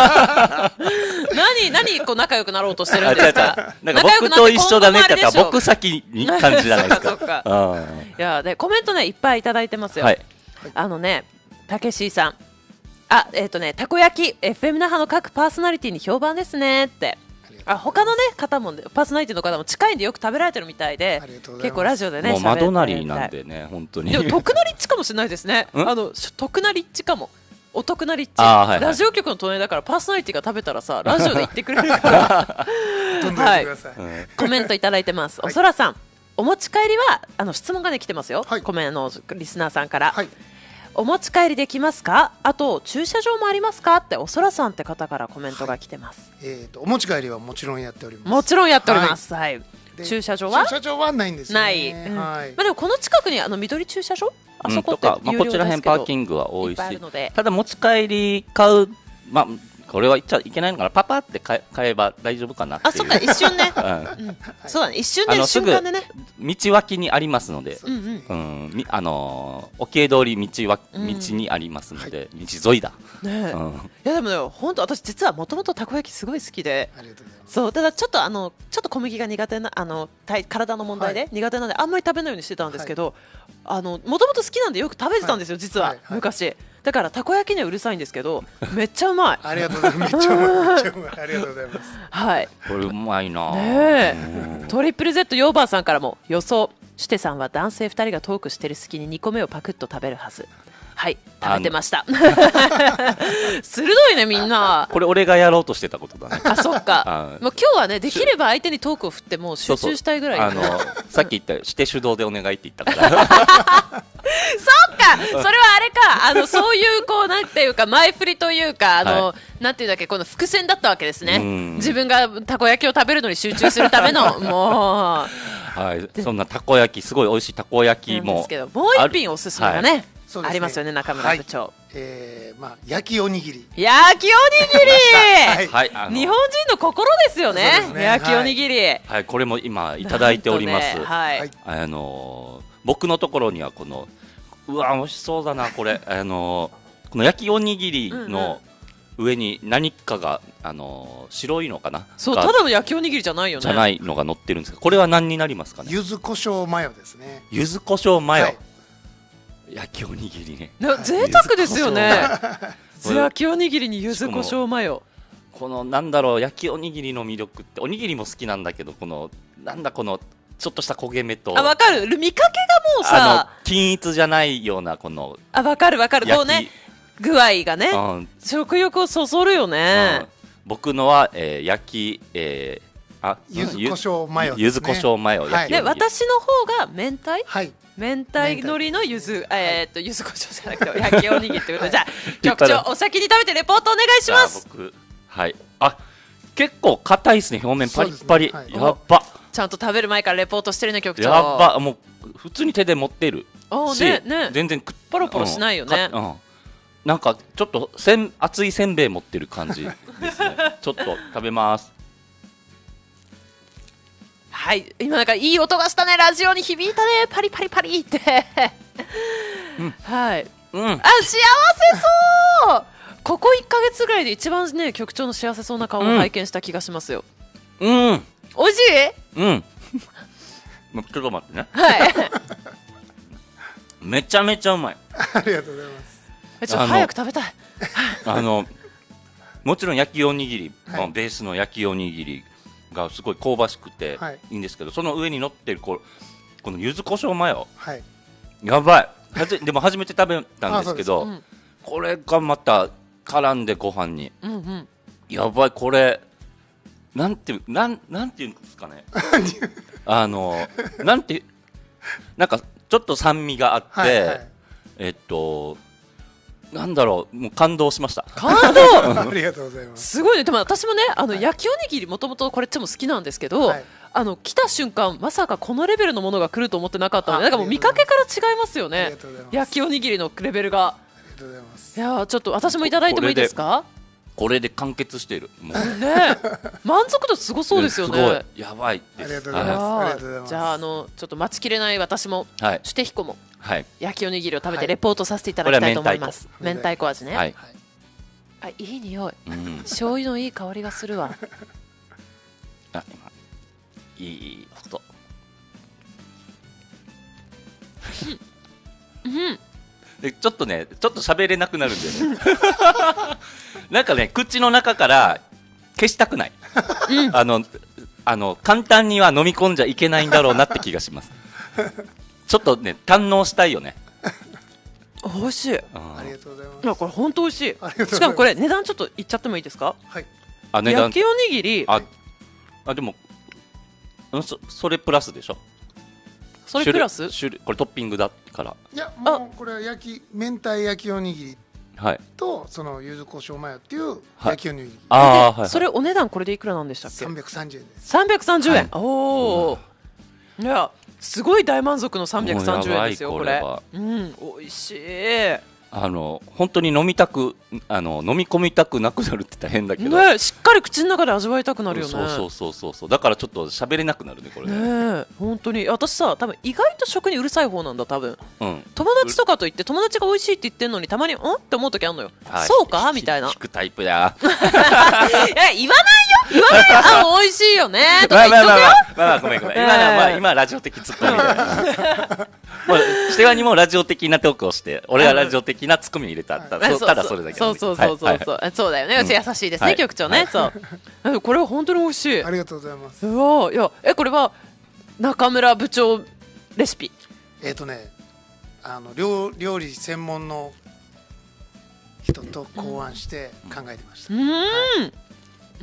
何何こう仲良くなろうとしてるんですか。 なんか僕と一緒だねって言ったら僕先に感じじゃないですか。 そうかそうかいやでコメントねいっぱいいただいてますよ。はい、あのねたけしさん。あ、えっとね、たこ焼き エフエム 那覇の各パーソナリティに評判ですねって。あ、他のね方もパーソナリティの方も近いんでよく食べられてるみたいで、結構ラジオでね。 もう窓なりなんでね本当に。 でも得な立地かもしれないですね。あの得な立地かも。お得な立地、はいはい、ラジオ局の隣だからパーソナリティが食べたらさラジオで言ってくれるから。 はい。 コメントいただいてます。おそらさん、お持ち帰りはあの質問がね来てますよ。はい、コメントのリスナーさんから。はい、お持ち帰りできますか。あと駐車場もありますかっておそらさんって方からコメントが来てます。 はい、えーとお持ち帰りはもちろんやっております。 もちろんやっております。はい。はい、 で駐車場は駐車場はないんですよね。 ない、うんはい。 まあ、でもこの近くにあの緑駐車場あそこってうんとかまあ、 有料こちら辺ですけどパーキングは多いいっぱいあしるのでただ持ち帰り買う、まあ、これは言っちゃいけないのかな、パパって買え買えば大丈夫かなっていう。 あそっか一瞬ね、 うんうん、そうだね一瞬であのすぐ瞬間でね道脇にありますので、 うんうんうんみあのー、沖江通り道わ道にありますので、道沿いだ、 ねえ、 うん、 いやでもね本当私実はもともとたこ焼きすごい好きで、 ありがとうございます。 そうただちょっとあのちょっと小麦が苦手なあの体体の問題で、 はい苦手なんであんまり食べないようにしてたんですけど、あのもともと好きなんでよく食べてたんですよ、実は、 はいはい昔だからたこ焼きにはうるさいんですけどめっちゃうまいありがとうございます。めっちゃうまい。めっちゃうまい。ありがとうございます。 はいこれうまいな、 ねうんえトリプル Z ヨーバーさんからも予想シュテさんは男性ふたりがトークしてる隙ににこめをパクッと食べるはず。はい食べてました鋭いねみんなこれ俺がやろうとしてたことだね。 あそっかあもう今日はねできれば相手にトークを振ってもう集中したいぐらいあのさっき言ったして手動でお願いって言ったからそっかそれはあれかあのそういうこうなんていうか前振りというかあの、 はなんていうんだっけこの伏線だったわけですねうん自分がたこ焼きを食べるのに集中するためのもうはい、そんなたこ焼きすごい美味しいたこ焼きなんでもすけどもう一品おすすめがね、 そうですねありますよね中村部長、 はいえーまあ、焼きおにぎり。 焼きおにぎり、 はいはいあの日本人の心ですよねそうですね焼きおにぎり、 はい、これも今いただいております、 なんとねはいはいあのー僕のところにはこのうわ美味しそうだなこれあのーこの焼きおにぎりの上に何かが、あのー白いのかながそうただの焼きおにぎりじゃないよねじゃないのが乗ってるんですけどこれは何になりますかね。 柚子胡椒マヨですね。 柚子胡椒マヨ、 はい焼きおにぎりね。 な贅沢ですよね胡椒焼きおにぎりに柚子胡椒マヨこのなんだろう焼きおにぎりの魅力っておにぎりも好きなんだけどこのなんだこのちょっとした焦げ目とあ分かる見かけがもうあさの均一じゃないようなこのあ分かる分かるこう焼き、 ね具合がねうん食欲をそそるよね、 うん僕のは、えー焼き、えーあ柚子胡椒マヨですね柚子胡椒マヨ、 はい焼きおにぎりで私の方が明太はい。 明太海苔の柚子えーっと柚子胡椒じゃなくて焼きおにぎりということでじゃあ局長お先に食べてレポートお願いしますじゃあ僕はいあ結構硬いですね表面パリッパリ、 そうですねはいやっばちゃんと食べる前からレポートしてるね局長やっばもう普通に手で持ってるあし、 ねね全然くポロポロしないよねうんかうんなんかちょっとせん熱いせんべい持ってる感じですねちょっと食べますはい今なんかいい音がしたねラジオに響いたねパリパリパリってはいうんあ幸せそうここいっかげつぐらいで一番ね局長の幸せそうな顔を拝見した気がしますよ、 うんおいしいうんもうちょっと待ってねはいめちゃめちゃうまいありがとうございます。 えちょっとあの早く食べたいあのもちろん焼きおにぎり、 はいまあベースの焼きおにぎりがすごい香ばしくてはいいいんですけど、その上に乗ってるここの柚子胡椒マヨはい。 やばいはじでも初めて食べたんですけどあそうですこれがまた絡んでご飯にうんうんやばいこれなんていうなんなんていうんですかねあのなんてなんかちょっと酸味があって、 はいはい。 えっとなんだろうもう感動しました感動ありがとうございます。 すごいねでも私もねあの焼きおにぎりもともとこれっちも好きなんですけど、 はいあの来た瞬間まさかこのレベルのものが来ると思ってなかったのであなんかもう見かけから違いますよありねがとうございます。 焼きおにぎりのレベルがありがとうございます。 いやーちょっと私もいただいてもいいですかこれで完結しているもうね満足度すごそうですよねすごいやばいですありがとうございいやますありがとうございーますじゃああのちょっと待ちきれない私もはいシュテヒコもはい焼きおにぎりを食べてはいレポートさせていただきたいと思いますこれは明太子味ね、 はいあいい匂いうん醤油のいい香りがするわあ今いい音うんでちょっとねちょっと喋れなくなるんだよねなんかね口の中から消したくない、 うんあのあの簡単には飲み込んじゃいけないんだろうなって気がしますちょっとね堪能したいよね美味しいいあありがとうございます。 やこれ本当美味しいありがとうございますしかもこれ値段ちょっと言っちゃってもいいですかはい。 あ値段焼きおにぎりああでもうんそそれプラスでしょそれプラス種類種類これトッピングだからいやもうこれは焼き明太焼きおにぎりはいとその柚子胡椒マヨっていうはい焼きおにぎり。 ああはい、はい、 それお値段これでいくらなんでしたっけ三百三十円です。 さんびゃくさんじゅうえん、 はいおおいやすごい大満足のさんびゃくさんじゅうえんですよこれ。 これうん美味しい。 あの本当に飲みたくあの飲み込みたくなくなるって言ったら変だけど、 ね、しっかり口の中で味わいたくなるよね。 そうそうそうそうそうだからちょっと喋れなくなるねこれね。 ね本当に私さ多分意外と食にうるさい方なんだ多分、 うん、 友達とかと言って友達が美味しいって言ってんのにたまにんって思う時あるのよ。 あそうかみたいな。 聞くタイプだ。 え言わないよ言わないよあ美味しいよねとか言っとくよ。 まあまあまあまあまあごめんごめん今のはまあ今ラジオ的ツッコミでもうシテワにもラジオ的なトークをして俺がラジオ的なツッコミに入れたただただそれだけそうそうそうそうそうそうだよね。優しいですね局長ね。そうこれは本当に美味しい。 ありがとうございます。 うわいやえこれは中村部長レシピ。 えっとねあの 料, 料理専門の人と考案して考えてました。 うん、 はいうん、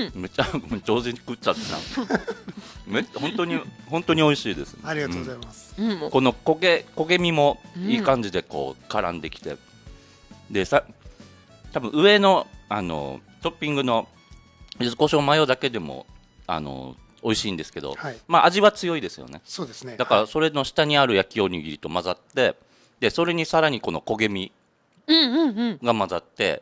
めっちゃ上手に食っちゃってため本当に本当に美味しいです、ね、 ありがとうございます、 うん、 この焦げ焦げ身もいい感じでこう絡んできて、うん、でさ多分上のあのトッピングの柚子胡椒マヨだけでもあの美味しいんですけど、はい、まあ味は強いですよね。 そうですね。 だからそれの下にある焼きおにぎりと混ざってでそれにさらにこの焦げ身が混ざって、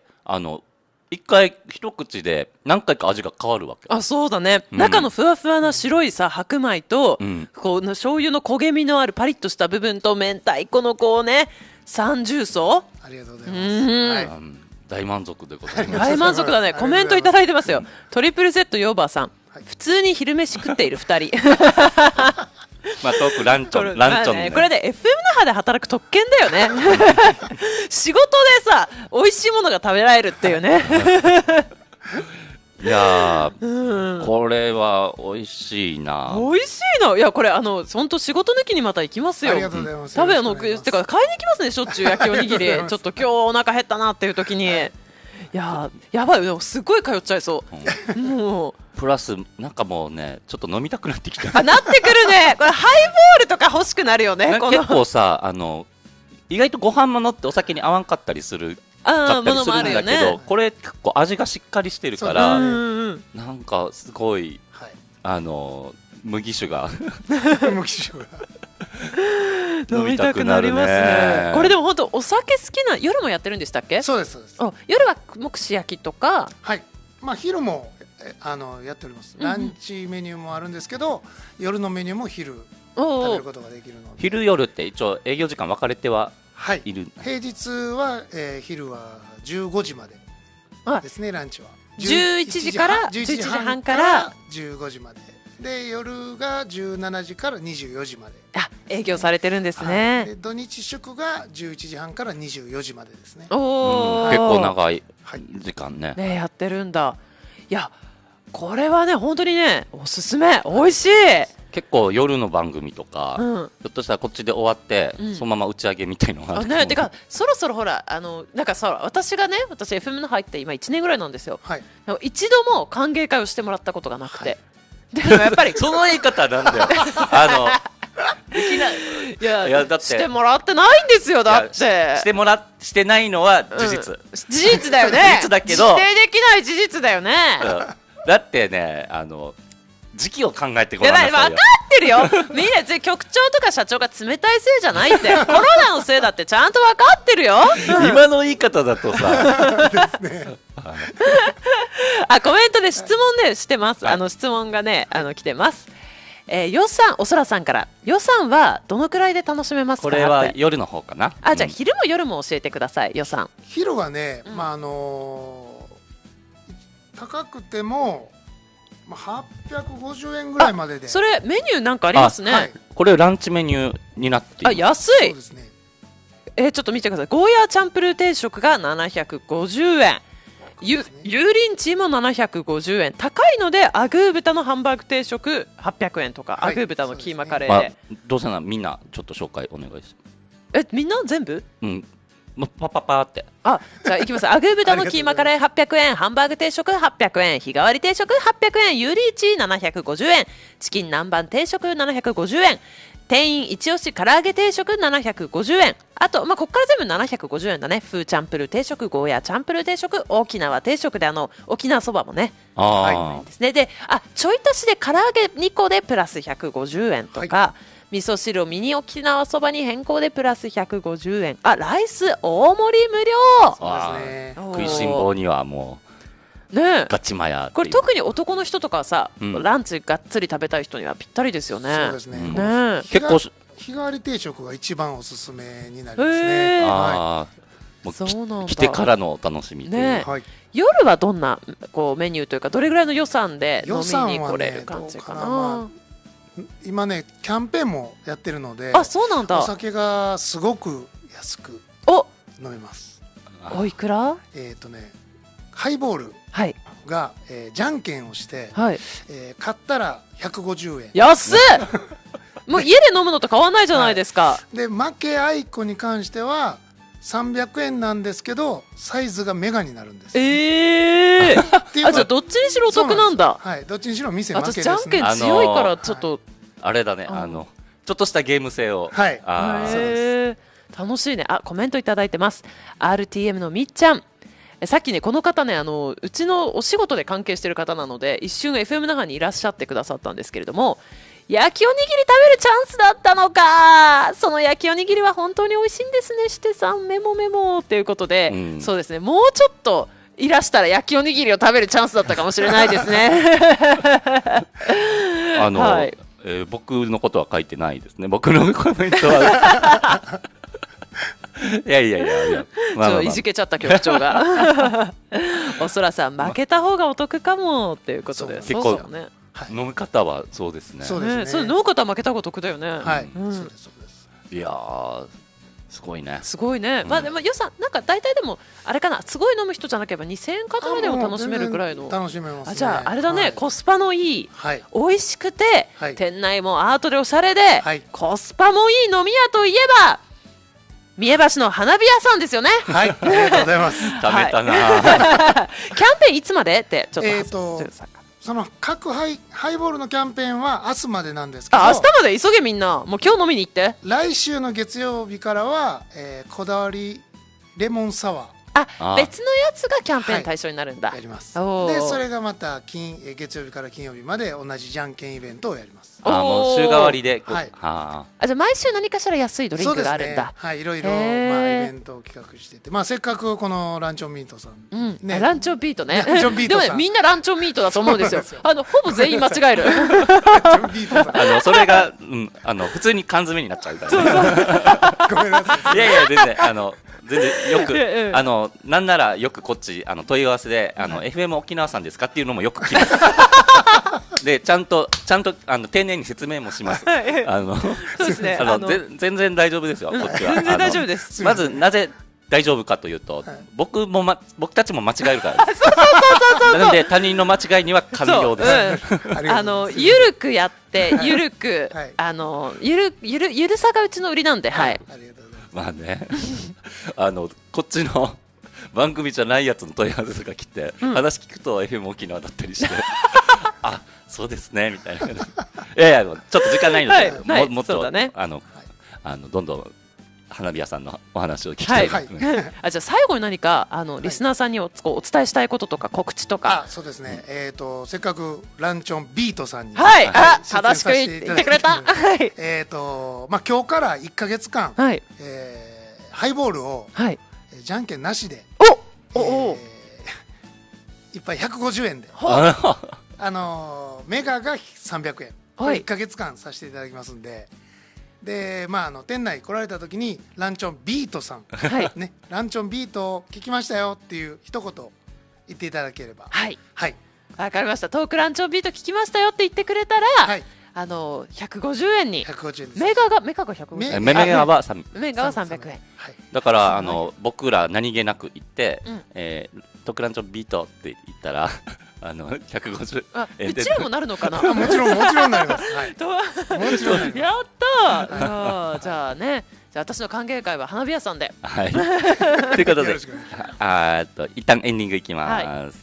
あの一回一口で何回か味が変わるわけ。 あそうだね、うん、中のふわふわな白いさ白米と、うん、こう醤油の焦げ身のあるパリッとした部分と明太子のこうね三重奏。 ありがとうございます、はい、 大満足でございます。 大満足だね。コメントいただいてますよ。トリプル Z ヨーバーさん、はい、普通に昼飯食っているふたりまあトークランチョンランチョン、ね、 これで エフエム 那覇で働く特権だよね仕事でさ美味しいものが食べられるっていうねいやー、うん、これは美味しいな。 美味しいの。いやこれあの本当仕事抜きにまた行きますよ。 ありがとうございます。 食べあのてか買いに行きますねしょっちゅう焼きおにぎりちょっと今日お腹減ったなっていう時に、はい、いややばいでもすごい通っちゃいそう、うん、もうプラスなんかもうねちょっと飲みたくなってきた。 あなってくるねこれハイボールとか欲しくなるよね。この結構さあの意外とご飯ものってお酒に合わんかったりするかったりするんだけど、ね、これ結構味がしっかりしてるから、ね、なんかすごい、はい、あの麦酒が麦酒が飲みたくなりますね。これでも本当お酒好きな夜もやってるんでしたっけ？ そうですそうです。 夜は目視焼きとか、 はい、まあ昼もあのやっております。ランチメニューもあるんですけど、うん、夜のメニューも昼食べることができるので。 昼夜って一応営業時間分かれてはいる。 平日は、えー、昼はじゅうごじまでですね。ランチはじゅういちじからじゅういちじはんからじゅうごじまでで夜がじゅうしちじからにじゅうよじまで。 あ営業されてるんですね。 で土日祝がじゅういちじはんからにじゅうよじまでですね。 おー、うん、結構長い時間ね、 ねやってるんだ。いやこれはね本当にねおすすめ。美味しい。 結構夜の番組とか、うん、ひょっとしたらこっちで終わって、うん、そのまま打ち上げみたいのがある、 ね、てかそろそろほらあのなんかさ私がね私 エフエム の入って今いちねんぐらいなんですよ、はい、一度も歓迎会をしてもらったことがなくて、はい、でもやっぱりその言い方なんだよあのできないいや、いやだってしてもらってないんですよ。だって し, してもらしてないのは事実、うん、 事実だよね事実だけど否定できない事実だよね、 うん、だってねあの時期を考えてごらんなさいよ。 分かってるよみんな局長とか社長が冷たいせいじゃないってコロナのせいだってちゃんと分かってるよ今の言い方だとさあコメントで質問ねしてます、はい、あの質問がねあの来てます。えー、予算おそらさんから予算はどのくらいで楽しめますか？ これは夜の方かな。 あじゃあ昼も夜も教えてください。予算昼はね、うん、まああのー、高くてもはっぴゃくごじゅうえんぐらいまでで。 それメニューなんかありますね、はい、 これランチメニューになっています。 あ安い。そうですね。えー、ちょっと見てください。ゴーヤーチャンプルー定食がななひゃくごじゅうえん、ゆ油淋鶏もななひゃくごじゅうえん、高いのでアグー豚のハンバーグ定食はっぴゃくえんとか、はい、アグー豚のキーマカレーで、 ねまあ、どうせならみんなちょっと紹介お願いします。 えみんな全部うんパパパーってあ、じゃあいきます。アグー豚のキーマカレーはっぴゃくえん、ハンバーグ定食はっぴゃくえん、日替わり定食はっぴゃくえん、ユーリーチななひゃくごじゅうえん、チキン南蛮定食ななひゃくごじゅうえん、店員一押し唐揚げ定食ななひゃくごじゅうえん、あと、まあ、ここから全部ななひゃくごじゅうえんだね。風チャンプルー定食、ゴーヤチャンプルー定食、沖縄定食で、あの沖縄そばもね、 あですね。で、あ、ちょい足しで唐揚げにこでプラスひゃくごじゅうえんとか、はい、味噌汁をミニ沖縄そばに変更でプラスひゃくごじゅうえん、あ、ライス大盛り無料。 そうですね。 食いしん坊にはもうね、 ガチマヤ。 これ特に男の人とかさ、 うん、 ランチがっつり食べたい人にはぴったりですよね。 そうですね。うん、 ね、 結構日替わり定食が一番おすすめになりますね。 あ、もうそうなんだ。来てからのお楽しみという、 ね、はい、夜はどんなこうメニューというか、どれぐらいの予算で飲みに来れる感じかな。まあ、今ねキャンペーンもやってるので、 あ、そうなんだ。 お酒がすごく安く飲めます。 おいくら？ えっとね、ハイボールが、はい、えー、じゃんけんをして、はい、えー、買ったらひゃくごじゅうえん。 安っもう家で飲むのと変わらないじゃないですか。はい、 で負けあいこに関してはさんびゃくえんなんですけど、サイズがメガになるんです。 ええー、あ、じゃあどっちにしろお得なんだ。 はい、どっちにしろ店負けですね。 じゃんけん強いからちょっと、 はい、あれだね、あのちょっとしたゲーム性を、 はい、 あ、 そうです。 楽しいね。あ、コメントいただいてます。 アールティーエム のみっちゃん、さっきね、この方ね、あのうちのお仕事で関係している方なので一瞬 エフエム 那覇にいらっしゃってくださったんですけれども、焼きおにぎり食べるチャンスだったのか、その焼きおにぎりは本当に美味しいんですね、してさんメモメモということで、うん、そうですね、もうちょっといらしたら焼きおにぎりを食べるチャンスだったかもしれないですねあの、はい、えー、僕のことは書いてないですね、僕のコメントはいやいやいやいや、 まあまあまあ、ちょっといじけちゃった局長がおそらさん、負けた方がお得かもっていうことで、 結構そうね、はい、飲み方はそうですね。 そうですね。それ飲む方は負けた方が得だよね。 はい。うん、そうですそうです。 いやー、すごいね。 すごいね。うん、まあでも予算なんか大体でもあれかな、すごい飲む人じゃなければにせんえん片目でも楽しめるくらいの。 楽しめますね。 あ、じゃああれだね、はい、コスパのいい、 はい、 美味しくて、はい、店内もアートでおしゃれで、はい、コスパもいい飲み屋といえば。三重橋の花火屋さんですよね。 はい、ありがとうございます。 食べたな。 キャンペーンいつまでってちょっと。 えっと。その各ハイ、ハイボールのキャンペーンは明日までなんですけど、 あ、明日まで急げみんな、もう今日飲みに行って。 来週の月曜日からは、えー、こだわりレモンサワー、 あ、別のやつがキャンペーン対象になるんだ。 はい、やります。でそれがまた金月曜日から金曜日まで同じじゃんけんイベントをやります。 あ、もう週替わりで、 はい、 あ、じゃあ毎週何かしら安いドリンクがあるんだ。 ね、はい、いろいろ、まあ、イベントを企画してて、まあ、せっかくこのランチョンミートさん、 うんね、ランチョンビートね。 ランチョンビートさんでも、ね、みんなランチョンミートだと思うんですよ。あのほぼ全員間違える。 あのそれが、うん、あの普通に缶詰になっちゃうから、ね。 ごめんなさい。 いやいや全然あの。全然よくあのなんならよくこっちあの問い合わせであの、はい、エフエム 沖縄さんですかっていうのもよく聞きますでちゃんとちゃんとあの丁寧に説明もします。あのそうですね。 あの全然大丈夫ですよ。こっちは全然大丈夫です。 まずなぜ大丈夫かというと、はい、僕も、ま、僕たちも間違えるからです。 そうそうそうそうそう。 なので他人の間違いには寛容です。 うん、あのゆるくやってゆるく、はい、あのゆるゆるゆるさがうちの売りなんで、はい。はい、 まあね、あのこっちの番組じゃないやつの問い合わせが来て、うん、話聞くと エフエム 沖縄だったりしてあ、そうですねみたいな。いやいや、ちょっと時間ないので、はい、も, もっと、ね、あの、はい、あのどんどん花火屋さんのお話を聞きたいですね。 はいはい、あ、じゃあ最後に何かあのリスナーさんに お, お伝えしたいこととか告知とか。 あ、そうですね、うん、えーとせっかくランチョンビートさんに、 はい、あ、正しく言ってくれた。はい、 えーとまあ今日からいっかげつかん、はい、えー、ハイボールを、はい、じゃんけんなしで、 おお、 いっぱいひゃくごじゅうえんで、あのメガがさんびゃくえん、これいっかげつかんさせていただきますんで。で、まあ、あの店内来られた時にランチョンビートさん、はい、ね、ランチョンビートを聞きましたよっていう一言言っていただければ。 はい、 はい、 わかりました。トークランチョンビート聞きましたよって言ってくれたら、はい、あのひゃくごじゅうえんに、 ひゃくごじゅうえんです。 メガがメガがひゃくごじゅうえん、 メガはさんメガはさんびゃくえん、 はい、だからあの僕ら何気なく言って、うん、えー、トークランチョンビートって言ったらあのひゃくごじゅうえんで、 うちらもなるのかな。 もちろんもちろんなります。はい、 もちろんやったー。じゃあね、 じゃあ私の歓迎会は花火屋さんで。 はい。ということでよろしくお願いします、 あーっと一旦エンディングいきます。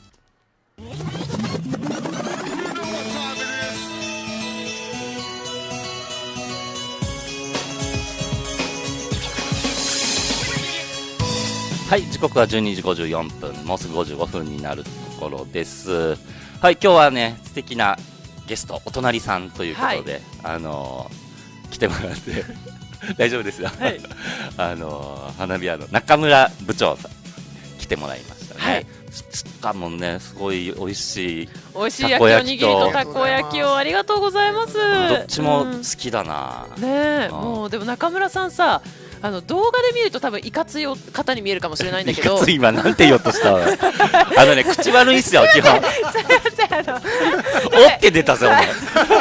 はい、時刻はじゅうにじごじゅうよんぷん、もうすぐごじゅうごふんになるところです。はい、今日はね、素敵なゲスト、お隣さんということで、はい、あのー、来てもらって大丈夫ですよ、はい、あのー、花火屋の中村部長さん来てもらいましたね。はい、しかもね、すごい美味しい美味しい焼きおにぎりとたこ焼きをありがとうございます。どっちも好きだな、 うん、ねえ、もうでも中村さんさ、あの動画で見ると多分いかつい方に見えるかもしれないんだけど、 いかつい今なんて言おうとしたのあのね、口悪いっすよ基本。 すいません、あのおって出たぜお前。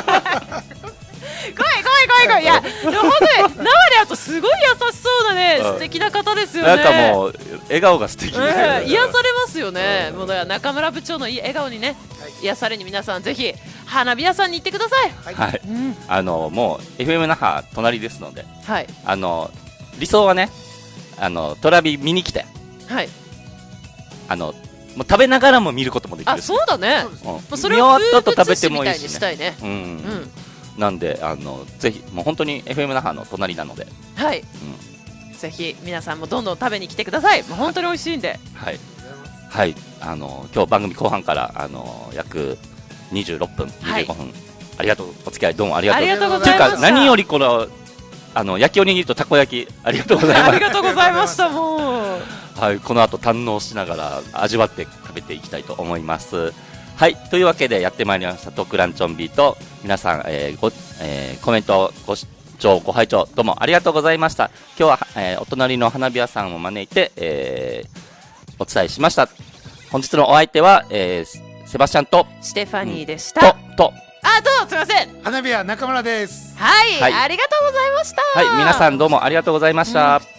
ごめんごめんごめんごめん。いやでも本当に生で会うとすごい優しそうなね、素敵な方ですよね。 なんかもう笑顔が素敵ですよね、 うん、癒されますよね、うん、もうだから中村部長のいい笑顔にね、はい、癒されに皆さんぜひ花火屋さんに行ってください。 はい、はい、うん、あのもう エフエム 那覇隣ですので、 はい、 あの理想はね、あのトラビ見に来て、 はい、 あのもう食べながらも見ることもできる。 あ、そうだね、 うん、それを見終わったと食べてもいいしね。 したいね。 うん、うん、なんであのぜひもう本当に エフエム 那覇の隣なので、 はい、うん、ぜひ皆さんもどんどん食べに来てください。もう本当に美味しいんで。 はい、はい、あの今日番組後半からあの約にじゅうろっぷん、にじゅうごふん、はい、ありがとう、お付き合いどうもありがとう。 ありがとうございました。 というか何よりこのあの焼きおにぎりとたこ焼きありがとうございます。 ありがとうございましたもう。 はい、この後堪能しながら味わって食べていきたいと思います。はい、というわけでやってまいりましたトークランチョンビート、皆さん、えーごえー、コメントご視聴ご拝聴どうもありがとうございました。今日は、えー、お隣の花火屋さんを招いて、えー、お伝えしました。本日のお相手は、えー、セバスチャンとステファニーでした。 うん、ととあ、どうもすいません。 花火屋中村です。 はい、はい、ありがとうございました。 はい、皆さんどうもありがとうございました。うん。